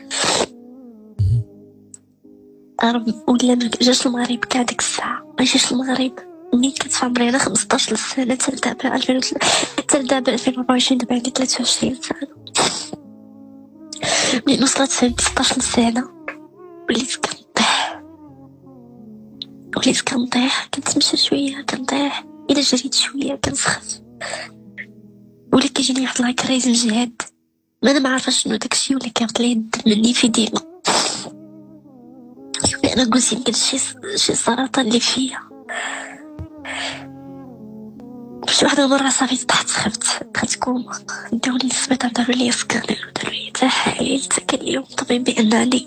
هرب ولا ما جاش المغرب كاع ديك الساعة ما جاش المغرب. ملي كنت في عمري انا خمسطاش سنه حتى دابا ألفين حتى دابا ألفين وأربعة وعشرين دابا عندي ثلاثة وعشرين سنه. ملي وصلت ستاش سنه وليت كنطيح وليت كنطيح كنتمشى شويه كنطيح الا جريت شويه كنسخف ولا كيجيني واحد لاكريز نجهد ما انا ما عارفه شنو داكشي ولا كيهبط لي الدم مني في ديما. انا قلت يمكن شي شي سرطان اللي فيا. شي واحدة مرة صافي تحت خفت دخلت كوما داولي للسبيطار داروا لي سكانر داروا لي تحاليل كان اليوم الطبيب بأنني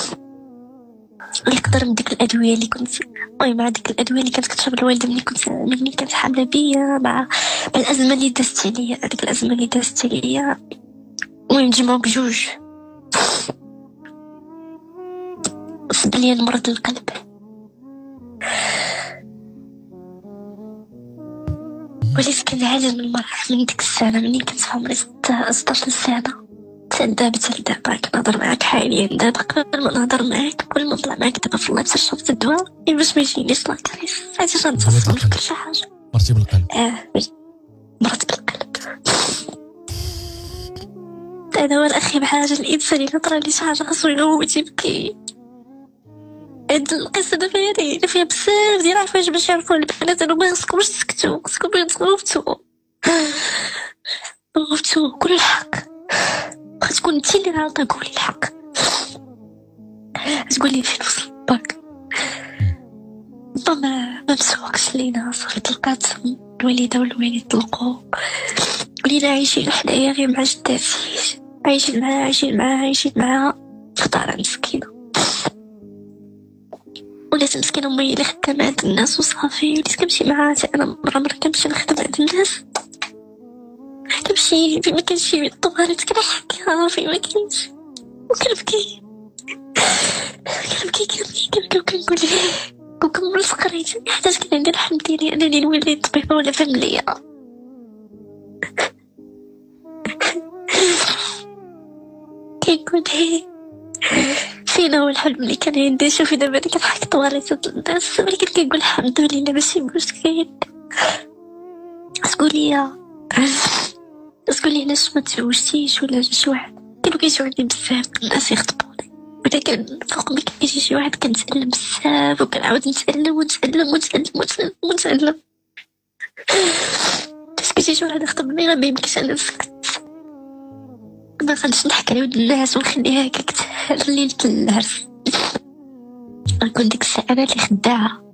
نقدر من ديك الأدوية اللي كنت المهم مع ديك الأدوية اللي كانت كتشرب الوالدة ملي كنت ملي كانت حاملة بيا مع مع الأزمة اللي دازت عليا هذيك الأزمة اللي دازت عليا المهم تجمعوا بجوج صب لي المرض القلب. وليت كنعالج من المرض من ديك السنة ملي كنت في عمري ستاش سنة حتى دابا حتى دابا كنهضر معاك حاليا دابا قبل ما نهضر معاك قبل ما نطلع معاك دابا في الله باش شربت الدواء باش ما يجينيش لاكريس عادي غنتصل لك كل شي حاجة. مرتي بالقلب اه مرت بالقلب. هذا هو الأخيب حاجة الإنسان اللي طرا لي شي حاجة خاصو يغوت يبكي. هاد القصة دابا هادي فيها بزاف ديال الحوايج باش يعرفوا البنات انو ما خصكمش تسكتوا خصكم تغوتوا غوتوا قولوا الحق. تكون انتي اللي غلطة قولي الحق تقولي فين وصل باك ما ما مسوقش لينا صافي طلقات الوالدة والوالد طلقوا ولينا عايشين حنايا غير مع جداتي، عايشين معاها عايشين معاها عايشين معاها في دارها مسكينة، ولات مسكينة أمي اللي خدامة عند الناس وصافي. وليت كنمشي معاها حتى أنا مرة مرة كنمشي نخدم عند الناس، كنمشي فين ما كانش شي طواليت كنحكيها فين ما كاينش وكنبكي كنبكي كنبكي كنبكي وكنقول ليه وكنملصق ريتي حيت كان عندي الحلم ديالي أنني نولي طبيبة ولا فاملية. كنقول ليه فين هو الحلم اللي كان عندي؟ شوفي دابا أنا كنحك طواليت الناس، ولكن كنقول الحمد لله ماشي واش كاين. تقولي تقولي علاش ما تزوجتيش ولا شي واحد؟ كانوا كيسولوني بزاف الناس يخطبوني، ولكن فوق ما كيجي شي واحد كنتعلم بزاف وكنعاود نتعلم ونتعلم ونتعلم ونتعلم ونتعلم. باش كيجي شي واحد يخطبني راه ما يمكنش انا نسكت، ما غاديش نحكي لود الناس ونخليها هكاك تهر ليلة العرس. غنكون ديك الساعة انا اللي خداعة،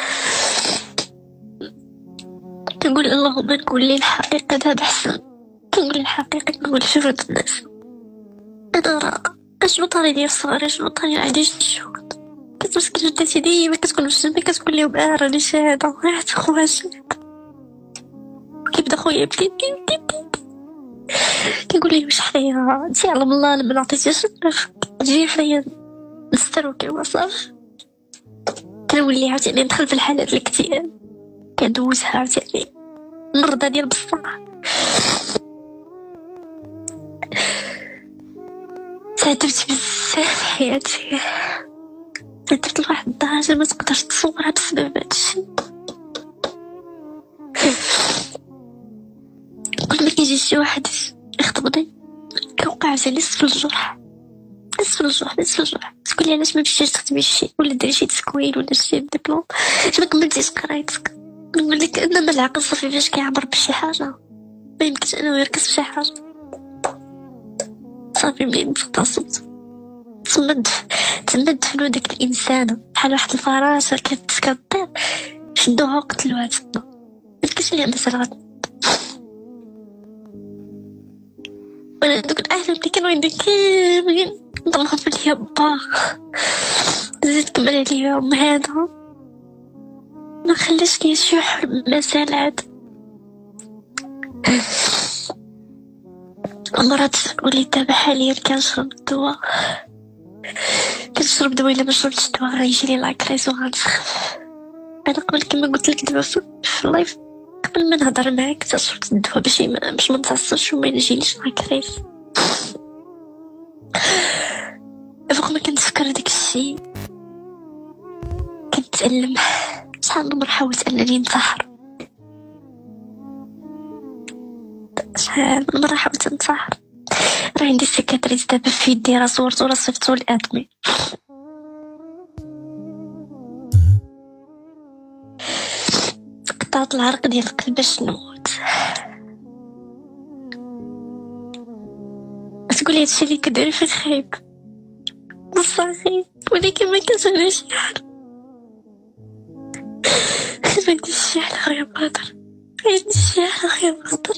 كنقول اللهم نقول لي الحقيقة دابا أحسن. كنقول الحقيقة كنقول شرود الناس أنا راه أشنو طاري ليا الصغار أشنو طاري عندي الشهود. كتمسك جدتي ديما كتكون في الجنة كتقول لهم آه راني شاهدة عاد خوها شاهد. كيبدا خويا يبكي يبكي يبكي كنقول ليه واش حنايا انتي علم الله لما نعطيتيش تجي حنايا نستروكي وصافي. كنولي عاوتاني ندخل في الحالات الاكتئاب، كندوزها عاوتاني مرضى ديال بصح. تعذبت بزاف في حياتي، تعذبت لواحد الدرجة ما تقدرش تصورها بسبب هادشي. كل ما كيجي شي واحد يخطبني كنوقع عاوتاني نصف الجرح نصف الجرح نصف الجرح. تقولي علاش ما مشيتيش تخدمي شي ولا ديري شي تسكوين ولا شي دبلوم، علاش ما كملتيش قرايتك؟ نقول لك ان العقل صافي فاش كيعبر بشي حاجه ما يمكنش انه يركز في شي حاجه صافي. منين تصمت تمد تمد فلو داك الانسانه بحال واحد الفراشه كتطير شدوها وقتلوها تما، ما يمكنش ليها مسرات. وانا دوك الاحلام اللي كانوا عندي كاملين ضربوا ليا با، زيد كمل عليا ام هذا ما خلاش لي شي حلم مازال عاد. مرات وليت دابا حاليا كنشرب الدواء كنشرب دواء الا ما شربتش الدواء غيجي لي لاكريس وغنسخف. انا قبل كما قلت لك دابا في اللايف قبل ما نهضر معاك حتى شربت الدواء باش باش ما نتعصبش وما يجيليش لاكريس. فوق ما كنتفكر داك الشيء كنتألم. شحال من مرة حاولت انني ننتحر، شحال من مرة حاولت ننتحر. راه عندي سيكاتريس دابا في يدي، راه صورتو راه صيفطو لادمي. قطعت العرق ديال القلب باش نموت. تقولي هادشي اللي كديري فيه خايب صافي، ولكن ما كانش عندي شي حل، ما عنديش شي حل غير بقدر، ما عنديش شي حل غير بقدر.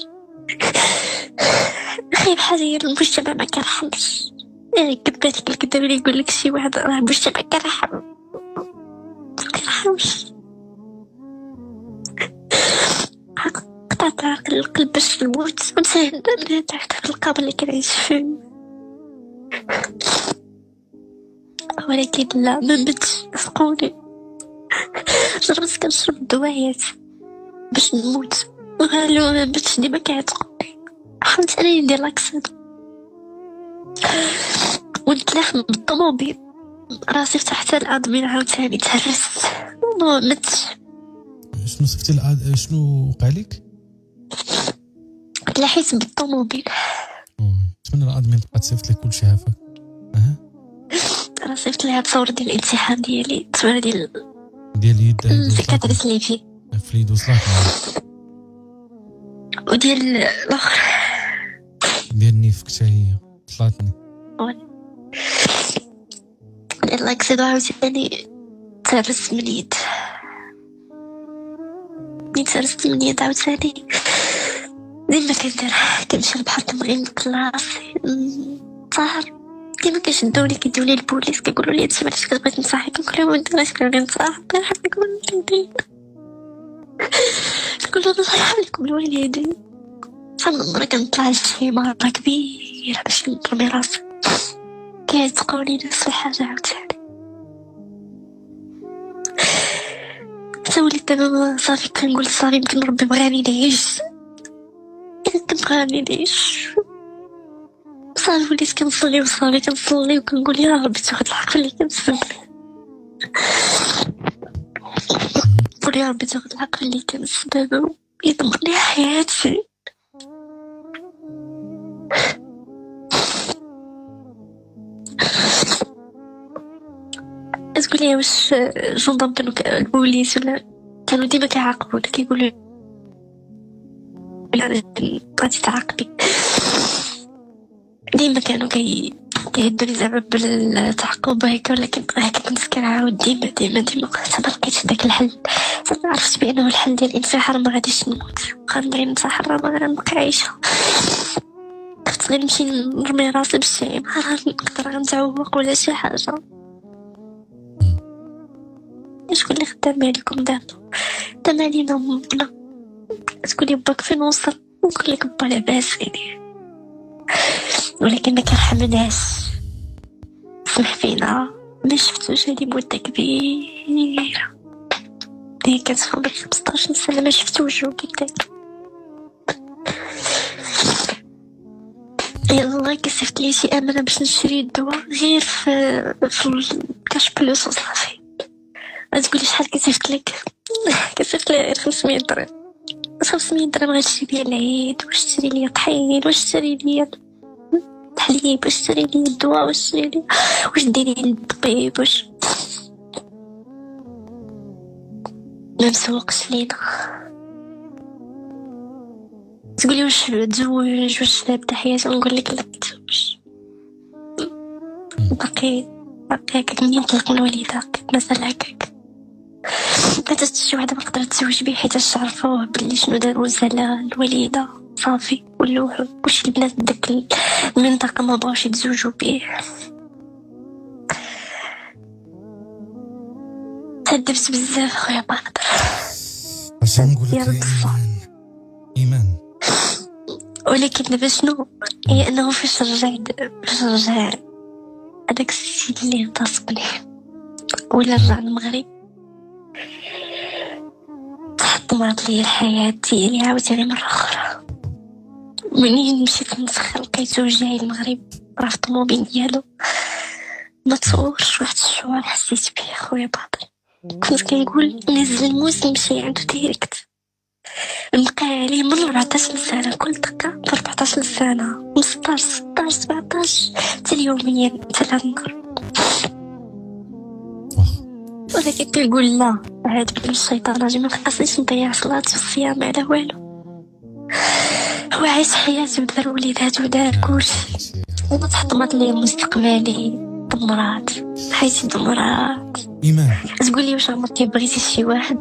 خايب حاجة هي المجتمع ما كيرحمش. يعني كذباتك الكذاب اللي يقول لك شي واحد راه المجتمع كيرحم ما كيرحمش. قطعت عرق القلب باش نموت ونتهنى تحت في القبر اللي كنعيش فيه، ولكن لا ما متش. صدقوني جربت كنشرب الدوايات باش نموت وقالوا ما متش، ديما كيعتقوني. حاولت انني ندير لاكسات ونتلاحم بالطوموبيل، راسي فتحت العظمين عاوتاني تهرست وما متش. شنو سكتي العاد شنو وقع لك؟ تلاحيت بالطوموبيل. نتمنى العظمين تبقى تصيفط لك كلشي هافاك. اها راه صيفط ليها تصور ديال الامتحان ديالي، التصويره ديال ديال اليد السيكاتريس اللي فيه في اليد وصلات وديال الاخر ديال نيفك حتى هي طلعتني. الله يكسدو عاوتاني تهرست من اليد، ملي تهرست من اليد عاوتاني ديما كندير كنمشي للبحر كنبغي نطلعصي نطهر ديما كيشدوني كيدوني البوليس كيقولوا لي هادشي علاش كتبغي تنصحي كنقول لهم نديرش كنبغي نصاحب غير حتى نكون ندير نقول لهم الله يحفظكم الوالدين صافي مرة كنطلع لشي مرة كبيرة باش نرمي راسي كيعتقوني نفس الحاجة عاوتاني حتى وليت دابا صافي كنقول صافي يمكن ربي بغاني نعيش كنبغاني نعيش صافي وليت كنصلي وصافي كنصلي وكنقول يا ربي تاخد الحق اللي كنسبب قول يا ربي تاخد الحق اللي كنسبب ويدمر لي حياتي. تقول لي واش جندرم كانوا البوليس ولا كانوا ديما كيعاقبونا كيقولوا لا بغيتي تعاقبي ديما كانوا كي كيهدوني زعما بالتعقب هكا ولكن هكا كنت كنعاود ديما ديما ديما حتى ما لقيتش داك الحل صافي عرفت بانه الحل ديال الانتحار ما غاديش نموت غنبغي ننتحر ما غنبقى عايشه كنت غير نمشي نرمي راسي بالشي ما نقدر غنتعوق ولا شي حاجه. شكون اللي خدام عليكم دابا دابا علينا مامنا تقولي باك فين وصل نقول لك با لاباس يعني ولكن ما كنحملهاش سمح فينا ما شفتوش هادي مده كبيره دي كتفهم بك خمسطاش سنه ما شفتوش وكي يلا كسفت لي شي امانه باش نشري الدواء غير في في كاش بلوس وصافي تقولي شحال كسفت لك كسفت لي غير خمسمية درهم خمسمية درهم غتشري بيا العيد واش تشري لي طحين واش تشري لي الحليب واش تشري لي الدواء واش تشري لي واش ديري لي الطبيب واش ما مسوقش لينا تقولي واش تزوج واش تبدا حياتي نقول لك لا تزوج باقي باقي هكاك منين نطلق من والداك مثلا هكاك حتى شي وحده ما قدرت تزوج بيه حيت عرفوه بلي شنو داروا زعما الوالده صافي ولاو واش البنات داك المنطقه ما بغاوش يتزوجوا بيه تهدبت بزاف خويا بقدر اش نقول لك ايمان ايمان ولكن دابا شنو هي انه فاش رجع فاش رجع هذاك السيد اللي اغتصبني ولا رجع المغرب تحطمت لي الحياة ديالي عاوتاني مرة أخرى منين مشيت نسخن لقيتو جاي المغرب راه في الطوموبيل ديالو ما تصورش واحد الشعور حسيت بيه خويا باطل كنت كنقول نزل الموس نمشي عنده ديريكت نبقى عليه من أربعطاش سنة كل دقة في أربعطاش سنة من ستاش ستاش سبعطاش حتى اليوميا حتى النهار ولكن كنقول لا عاد بلي الشيطان راجل ما خاصنيش نضيع صلاتي والصيام على والو هو عايش حياته ودار وليدات ودار كلشي انا تحطمت لي مستقبلي دمرات حياتي دمرات. ايمان تقول لي واش عمرك بغيتي شي واحد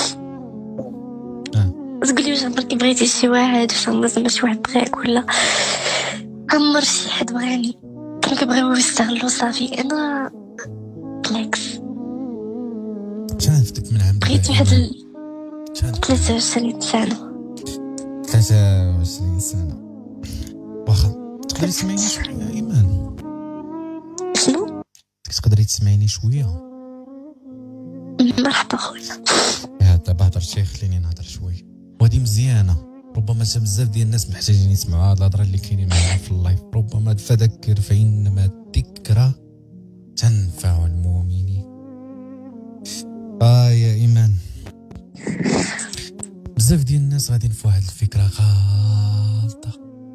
تقول لي واش عمرك بغيتي شي واحد واش عمرك زعما شي واحد بغاك ولا عمر شي حد بغاني كان كيبغيو يستغلوا صافي انا بالعكس شافتك من عام بغيت واحد ثلاثة وعشرين سنة ثلاثة وعشرين سنة واخا تقدري تسمعيني شوية ايمان شنو تقدري تسمعيني شوية مرحبا خويا هذا بهضر شي خليني نهضر شوية وهادي مزيانة ربما شي بزاف ديال الناس محتاجين يسمعوا هاد الهضره اللي كاينين معنا في اللايف ربما فذكر فإنما الذكرى تنفع المؤمنين. اه يا ايمان بزاف ديال الناس غاديين في واحد الفكره غلطه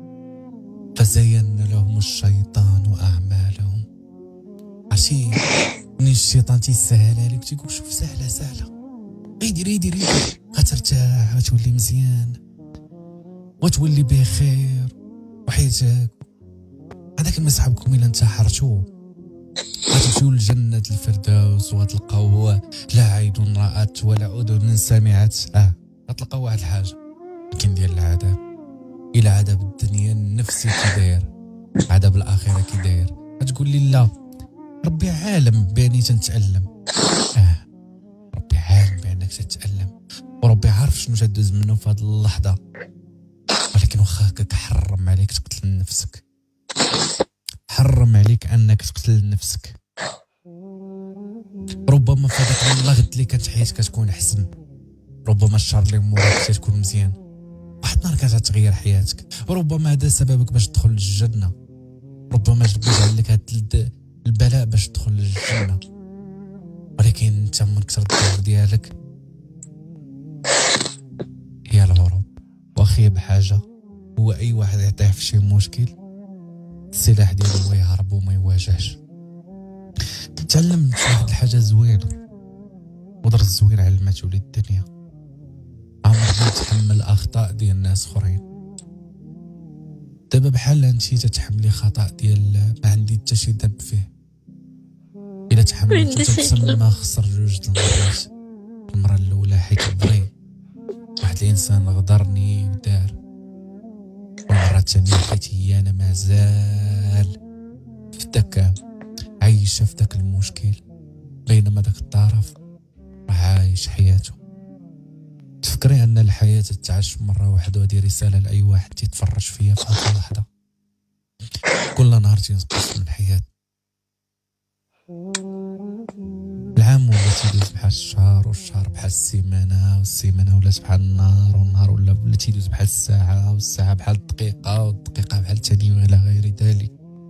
فزين لهم الشيطان اعمالهم عرفتي منين الشيطان تيسهل عليك تيقول شوف سهله سهله غيدير غيدير غترتاح غتولي مزيان وتولي بخير وحياتك هذاك المسحبكم الا انتحرتوا غتمشيو لجنة الفردوس وغتلقاو لا عين رأت ولا أذن سمعت اه غتلقاو واحد الحاجة كاين ديال العذاب الى عذاب الدنيا النفسي كي داير، عذاب الاخره كي داير. غتقول لي لا ربي عالم باني تنتعلم. اه ربي عالم بانك تتعلم، وربي عارف شنو تدوز منه في هذه اللحظه، ولكن واخا هكاك حرم عليك تقتل نفسك، حرم عليك انك تقتل نفسك. ربما في هذاك اللغد اللي كانت حياتك كتكون احسن، ربما الشهر اللي موراك تكون مزيان، واحد النهار كتغير حياتك، وربما هذا سببك باش تدخل للجنه، ربما جبت لك هذا البلاء باش تدخل للجنه، ولكن انت من كثر الدور ديالك هي الهروب. واخي بحاجه هو اي واحد يطيح في شي مشكل السلاح ديالو هو يهرب وما يواجهش. تعلمت واحد الحاجه زوينه ودرت زوين علمته لي الدنيا، عمري نتحمل الاخطاء ديال الناس اخرين. دابا بحال انتي تتحملي خطا ديال ما عندي حتى شي ذنب فيه، الا تحملتو تتسمى خسر جوج د المرات. المره الاولى حيت بغي واحد الانسان غدرني ودار، والمره الثانيه حيت هي انا مازال في داك عايشه في داك المشكل، بينما داك الطرف راه عايش حياته. تفكري ان الحياه تتعاش مره واحده، وهذه رساله لاي واحد تيتفرج فيا في هذه اللحظه. كل نهار تينقص من حياتنا، العام ولا تيدوز بحال الشهر، والشهر بحال السيمانه، والسيمانه ولات بحال النهار، والنهار ولا ولا تيدوز بحال الساعه، والساعه بحال الدقيقه، والدقيقه بحال الثانيه والى غير ذلك.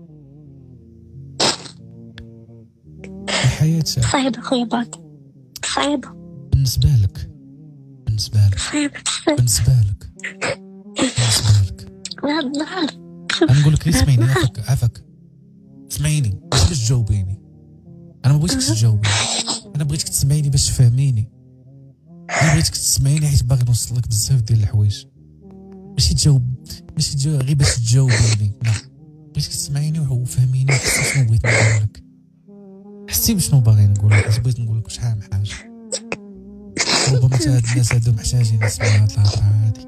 الحياه صعيبه خويا باك، صعيبه بالنسبه لك، بالنسبه لك صعيبه بالنسبه لك بالنسبه لك هذا النهار. نقول لك اسمعيني، عافاك عافاك اسمعيني باش باش تجاوبيني. انا ما بغيتكش تجاوبيني، انا بغيتك تسمعيني باش تفهميني. انا بغيتك تسمعيني حيت باغي نوصل لك بزاف ديال الحوايج، ماشي تجاوب ماشي تجاوب غير باش تجاوبيني، لا بغيتك تسمعيني وفهميني شنو بغيت نقول لك. حسي بشنو باغي نقول لك، حيت بغيت نقول لك شحال من حاجه. ربما تا هاد الناس هادو محتاجين يسمعوا هاد الهضره هادي.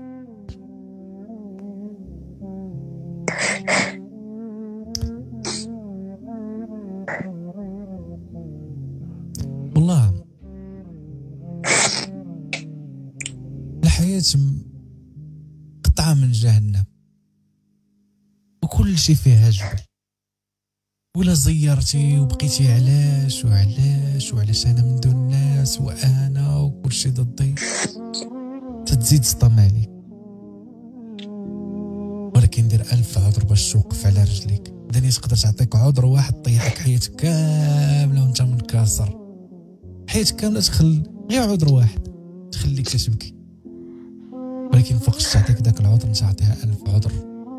والله الحياة قطعة من جهنم، وكل شي فيها جبل، ولا زيرتي وبقيتي علاش وعلاش وعلاش انا من دون الناس وانا وكل شي ضدي، تتزيد تصطم عليك. ولكن دير الف عذر باش توقف على رجليك. دنيا تقدر تعطيك عذر واحد طيحك حياتك كامله وانت منكسر، حياتك كامله تخل غير عذر واحد تخليك تبكي، ولكن فوقش تعطيك داك العذر تعطيها الف عذر.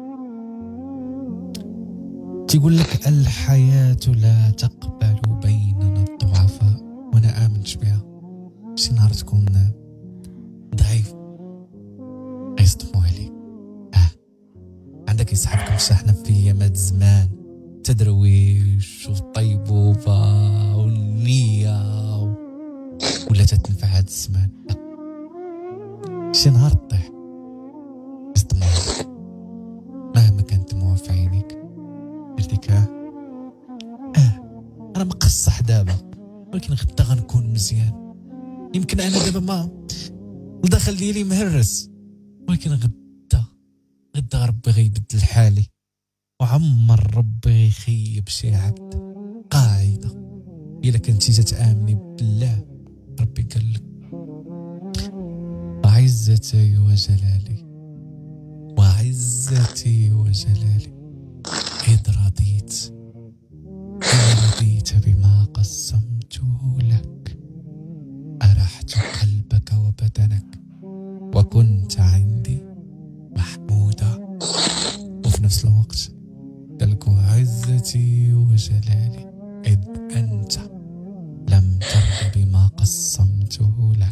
تيقول لك الحياة لا تقبل بيننا الضعفاء، وانا امنتش بها. شي نهار تكون ضعيف غيصدموا عليك، اه عندك يسحبك مشاحنة في ايامات زمان، تدرويش والطيبوبة والنية و... ولا تتنفع هاد الزمان. لا شي نهار تطيح يصدموا عليك مهما كانت دموع في عينيك. قلتلك اه انا مقصح دابا، ولكن غدا غنكون مزيان. يمكن انا دابا ما الدخل ديالي مهرس، ولكن غدا غدا ربي غيبدل حالي، وعمر ربي غيخيب شي عبد. قاعده الا كنتي تتامني بالله، ربي قال لك وعزتي وجلالي وعزتي وجلالي إذ رضيت إذ رضيت بما قسمته لك أرحت قلبك وبدنك وكنت عندي محمودا. وفي نفس الوقت قالك وعزتي وجلالي إذ أنت لم ترض بما قسمته لك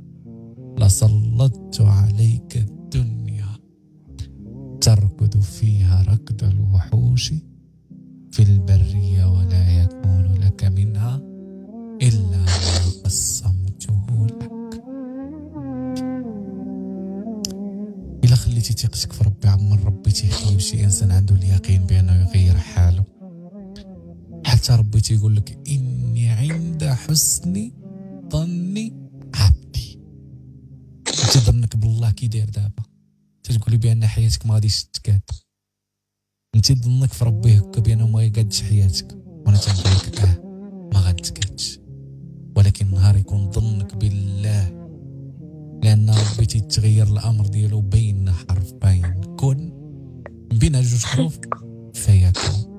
لسلطت عليك الدنيا تركض فيها ركض الوحوش في البرية ولا يكون لك منها إلا ما قسمته لك. إلا خليتي ثقتك في ربي عمر ربي تيخيب شي انسان عنده اليقين بانه يغير حاله، حتى ربي تيقول لك اني عند حسن ظني عبدي. انت ظنك بالله كي داير دابا تتقولي بان حياتك ما غاديش تتقاد، انت ظنك في ربي هكا بانه ما يقادش حياتك، وانا تنقول لك اه ما غاتقادش، ولكن نهار يكون ظنك بالله، لان ربي تيتغير الامر ديالو بين حرفين كن بين جوج حروف فيكون.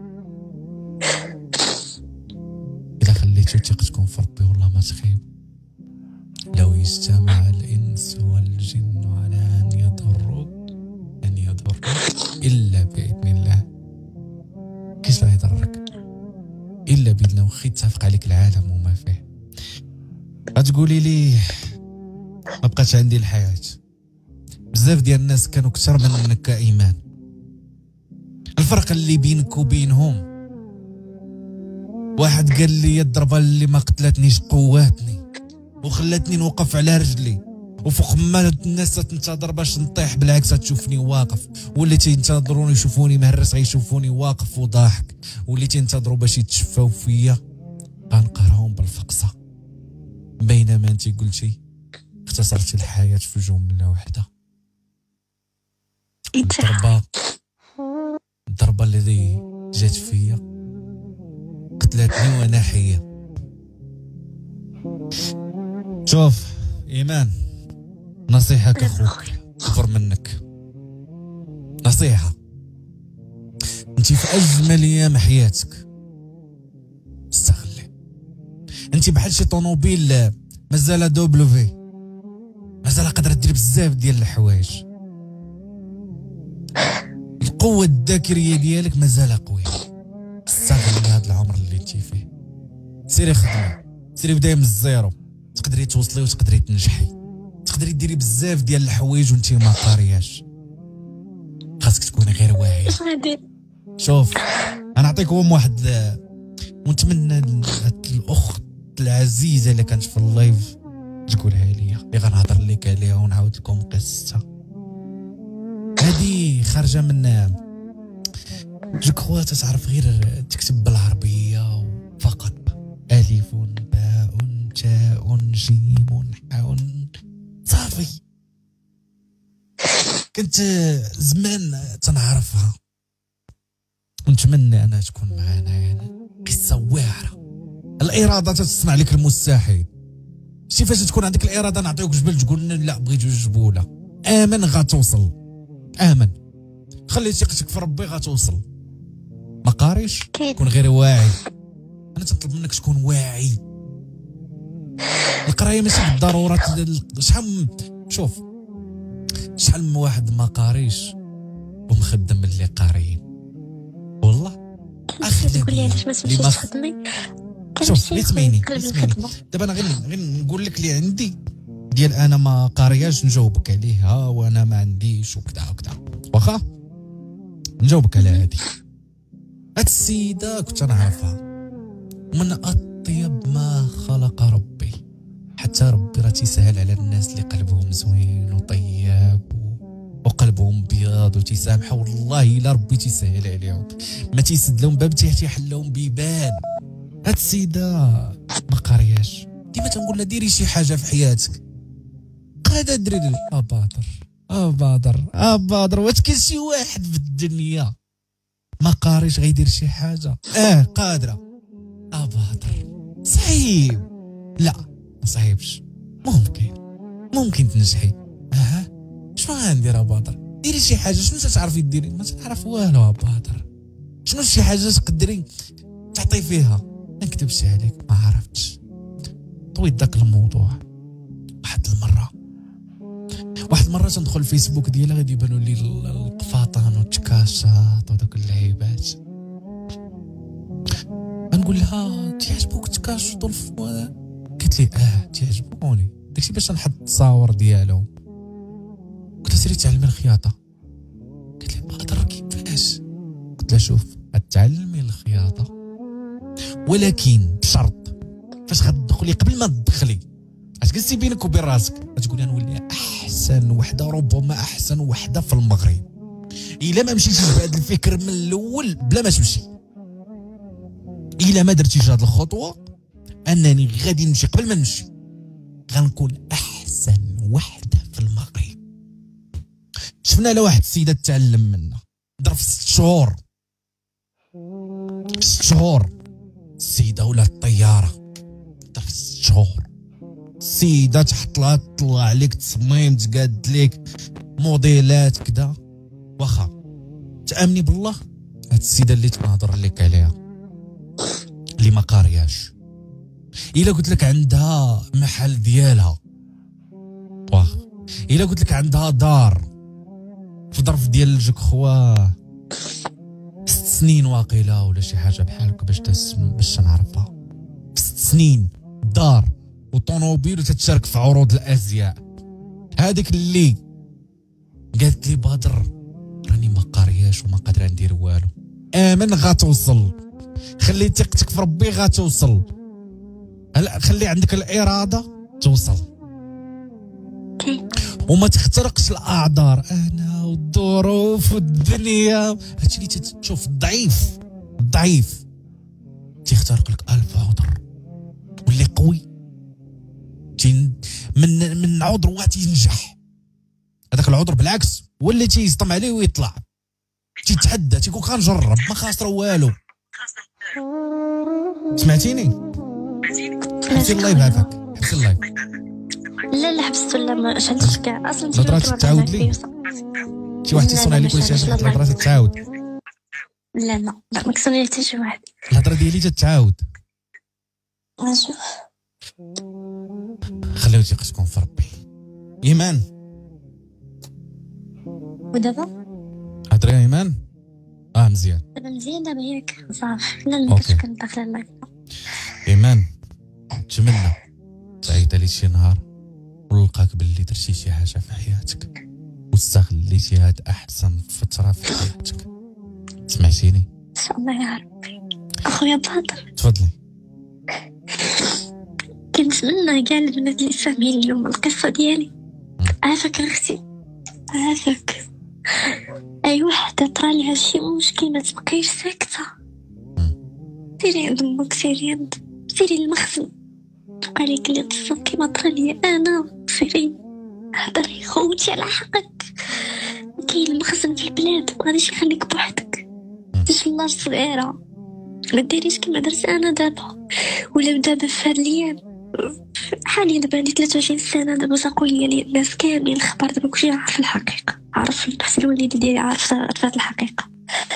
الا خليتو ثقتكم في ربي والله ما تخيب. لو اجتمع الانس والجن على ان يضروك ان يضروك الا باذن الله، كيفاش راه يضرك الا باذن الله، واخا يتفق عليك العالم وما فيه. غتقولي لي ما بقاش عندي الحياة، بزاف ديال الناس كانوا كثر منك كإيمان. الفرق اللي بينك وبينهم، واحد قال لي الضربة اللي ما قتلتنيش قواتني وخلاتني نوقف على رجلي، وفوق ما الناس تنتظر باش نطيح بالعكس تشوفني واقف، واللي تينتظروني يشوفوني مهرس غيشوفوني واقف وضاحك، واللي تينتظروا باش يتشفاو فيا غنقهرهم بالفقصة. بينما انت قلتي اختصرتي الحياة في جملة واحدة. الضربة الضربة اللي جات فيا قتلتني وانا حية. شوف ايمان، نصيحة كاخوك كبر منك، نصيحة، انت في اجمل ايام حياتك استغلي. انت بحال شي طوموبيل مازال دوبلوفي، مازال قادرة دير بزاف ديال الحوايج، القوة الذاكرية ديالك مازال قوية. استغل هذا العمر اللي انت فيه، سيري خدمة، سيري بداية من الزيرو، تقدري توصلي وتقدري تنجحي، تقدري ديري بزاف ديال الحوايج وانت ما قارياش. خاصك تكوني غير واعية. شوف انا نعطيكم واحد، ونتمنى الاخت العزيزة اللي كانت في اللايف تقولها لي، اللي غنهضر لك عليها ونعاود لكم قصتها. هذه خارجه من جو كخوا تعرف غير تكتب بالعربيه فقط، الف باء تاء جيم حاء صافي. كنت زمان تنعرفها ونتمنى انها تكون معنا. يعني قصه واعره، الاراده تصنع لك المستحيل. شتي فاش تكون عندك الاراده نعطيوك جبل تقول لا بغيت جوج جبوله، امن غتوصل، امن، خلي ثقتك في ربي غتوصل. ما قاريش كون غير واعي. انا تنطلب منك تكون واعي. القرايه ماشي بالضروره. شحال شوف شحال من واحد ما قاريش ومخدم من اللي قاريين والله. اخي تقول لي علاش ما تمشيش تخدمي؟ شوف اسمعيني اسمعيني دابا انا غير غير نقول لك اللي عندي ديال انا ما قارياش نجاوبك عليها، وانا ما عنديش وكذا وكذا، واخا نجاوبك على هذه. هاد السيده كنت نعرفها، ومن اطيب ما خلق ربي. حتى ربي راه تيسهل على الناس اللي قلبهم زوين وطيب وقلبهم بياض وتيسامحوا، والله الا ربي تيسهل عليهم، ما تيسد لهم باب تيحل لهم بيبان. هاد السيده ما قارياش، ديما تنقول لها ديري شي حاجه في حياتك. قاعده دري اباضر اباضر اباضر، واش كاين شي واحد في الدنيا ما قاريش غيدير شي حاجه؟ اه قادره اباضر. صعيب؟ لا ما صعيبش، ممكن ممكن تنجحي. اها شنو غندير اباضر؟ ديري شي حاجه. شنو تعرفي ديري؟ ما تعرف والو اباضر. شنو شي حاجه تقدري تعطي فيها؟ ما نكتبش عليك ما عرفتش. طويت داك الموضوع. واحد المره واحد المره تندخل الفيسبوك ديالها غادي يبانوا لي القفاطان والتكاشات ودوك اللعيبات. نقول لها تعجبوك التكاشط والفوان؟ قالت لي اه تعجبوني، داكشي باش نحط التصاور ديالهم. قلت لها سيري تعلمي الخياطه. قالت لي بقدر كيفاش؟ قلت لها شوف غتعلمي الخياطه ولكن بشرط، فاش غتدخلي قبل ما تدخلي غتجلسي بينك وبين راسك غتقولي نولي احسن وحده، ربما احسن وحده في المغرب. الا ما مشيتيش بهذا الفكر من الاول بلا ما تمشي، الا ما درتيش هذه الخطوه انني غادي نمشي قبل ما نمشي غنكون احسن وحده في المغرب. شفنا على واحد السيده تعلم منا ضرب ست شهور ست شهور السيده ولا الطياره ضرب ست شهور. السيده تحط لها طلع عليك تصميم تقاد لك موديلات كذا، واخا تامني بالله هاد السيده اللي تنهضر لك عليها اللي ما قارياش، الا قلت لك عندها محل ديالها، واخا الا قلت لك عندها دار في ظرف ديال الجك خواه ست سنين واقيلا ولا شي حاجه بحال هكا باش باش نعرفها، ست سنين دار وطونوبيل وتتشارك في عروض الازياء، هذيك اللي قالت لي بدر راني ما قارياش وما قادره ندير والو، امن غتوصل، خلي ثقتك في ربي غتوصل، هلا خلي عندك الاراده توصل وما تخترقش الاعذار. انا والظروف والدنيا هادشي اللي تشوف الضعيف الضعيف تيخترق لك الف عذر، واللي قوي من من عذر واتي ينجح، هذاك العذر بالعكس هو اللي تيصطم عليه ويطلع، تيتحدى تيقول كنجرب ما خاسر والو. سمعتيني؟ حبسي اللايف هذاك، حبسي اللايف. لا لا حبستو، لا ما شلتش كاع اصلا. الهضرات تتعاود لي، شي واحد تيصوني عليك ولا شي حاجه الهضره تتعاود. لا لا ما كيصوني حتى شي واحد، الهضره ديالي تتعاود. نشوف خليو ثقتكم في ربي. ايمان ودابا هضري يا ايمان. اه مزيان دابا مزيان دابا ياك صافي. لا ما كنتش كنت داخله اللايف. ايمان نتمنى تعيط لي شي نهار ونلقاك باللي درتي شي حاجه في حياتك واستغليتي هاد احسن فتره في حياتك. سمعتيني؟ ان شاء الله يا ربي. اخويا بدر تفضلي. كنتمنى كاع البنات اللي سامعين اليوم القصه ديالي عافاك اختي عافاك اي وحده طرالها شي مشكل ما تبقيش ساكته، سيري عند امك، سيري عند سيري المخزن، تبقى ليك اللي تصف كيما طرا ليا انا، سيري هضري خوتي على حقك، كاين المخزن في البلاد مغاديش يخليك بوحدك، باش النار صغيره ما ديريش كيما درت انا دابا، ولا دابا في هاد الايام حاليا دابا عندي ثلاثة وعشرين سنه، دابا تقول لي الناس كاملين الخبر، دابا كلشي عارف الحقيقه، عارف حتى الوالد ديالي عارف عرفت الحقيقه،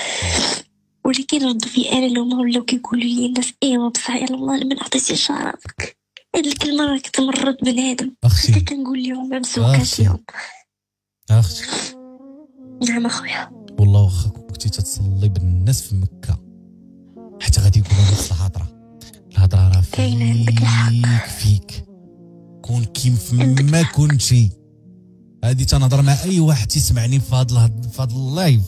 ولكن ردوا في انا لو ما ولاو كيقولوا لي الناس ايوا بصح يا الله لمن عطيتي شرفك، هاد الكلمه راك تمرض بنادم، حتى كنقول لهم ما مسوقاش اليوم. اختي نعم اخويا، والله واخا كنتي تتصلي بالناس في مكه حتى غادي يقولوا نفس الهضره، الهضره راه كاينه عندك الحق فيك، كون كيف ما كنتي. هادي تنهضر مع اي واحد تسمعني في هذا في هذا اللايف.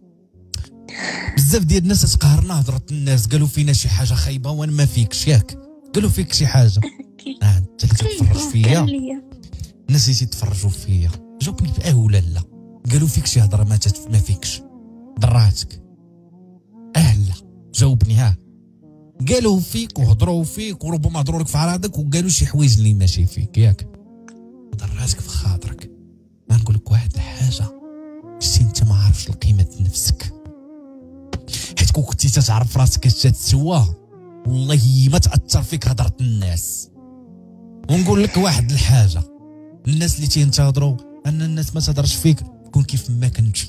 بزاف ديال الناس تقهرنا هضره الناس، قالوا فينا شي حاجه خايبه وانا ما فيكش ياك، قالوا فيك شي حاجه اه انت اللي تتفرج فيا، الناس اللي تتفرجوا فيا جاوبني باه ولا لا، قالوا فيك شي هضره ما ما فيكش ضراتك اه لا جاوبني، ها قالوا فيك وهضروا فيك وربما هضروا لك في عراضك وقالوا شي حوايج اللي ماشي فيك ياك، ضراتك في خاطرك. ما نقول لك واحد الحاجه، شتي انت ما عارفش القيمه نفسك، حيت كون كنتي تتعرف راسك اش تسوى والله ما تاثر فيك هضره الناس. ونقول لك واحد الحاجه، الناس اللي تينتظروا ان الناس ما تهضرش فيك، كون كيف ما كنتي،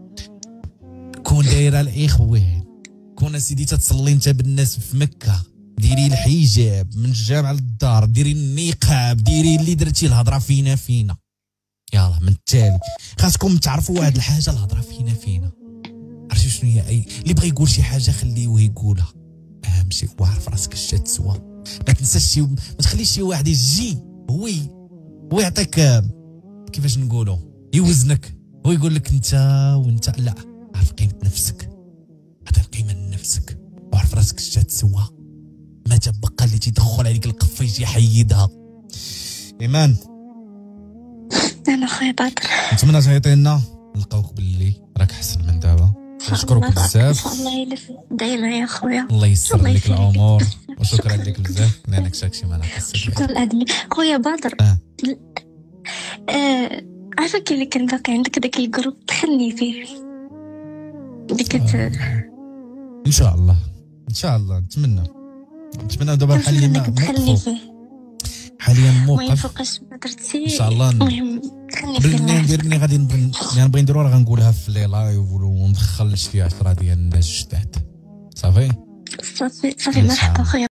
كون دايره الاخوان، كون سيدي تتصلي انت بالناس في مكه، ديري الحجاب من الجامع للدار، ديري النقاب، ديري اللي درتي، الهضره فينا فينا. يلا من التالي خاصكم تعرفوا واحد الحاجه، الهضره فينا فينا. عرفتي شنو هي؟ اي اللي بغى يقول شي حاجه خليه يقولها، اهم شيء هو عارف راسك اش تسوى، ما تنساش شي، ما تخليش شي واحد يجي هو هو يعطيك كيفاش نقولوا يوزنك، هو يقول لك انت وانت لا، عارف قيمه نفسك، عطي القيمه لنفسك وعرف راسك اش تسوى. ما تبقى اللي تيدخل عليك القفه يجي يحيدها ايمان انا خويا بدر نتمنى تعيطي لنا نلقاوك باللي راك احسن من دابا. نشكرك بزاف ان شاء الله يلف دايما يا خويا. الله يسر الله لك يسلمك. الامور وشكرا لك بزاف لانك شاكشي معنا قصه شكرا لأدمي خويا بدر. آه. آه. عارفه كي اللي كان باقي عندك داك الجروب دخلني فيه اللي كنت ان شاء الله ان شاء الله نتمنى نتمنى دابا حاليا انك تدخلني موقف فيه. حاليا المهم موقف فوقاش ما درتي ان شاء الله. المهم دخلني قبل فيه. ما ندير ملي غادي نبغي نبغي نديرو راه غنقولها في لي لايف وندخل شي عشرة ديال الناس جداد صافي صافي صافي مرحبا خويا.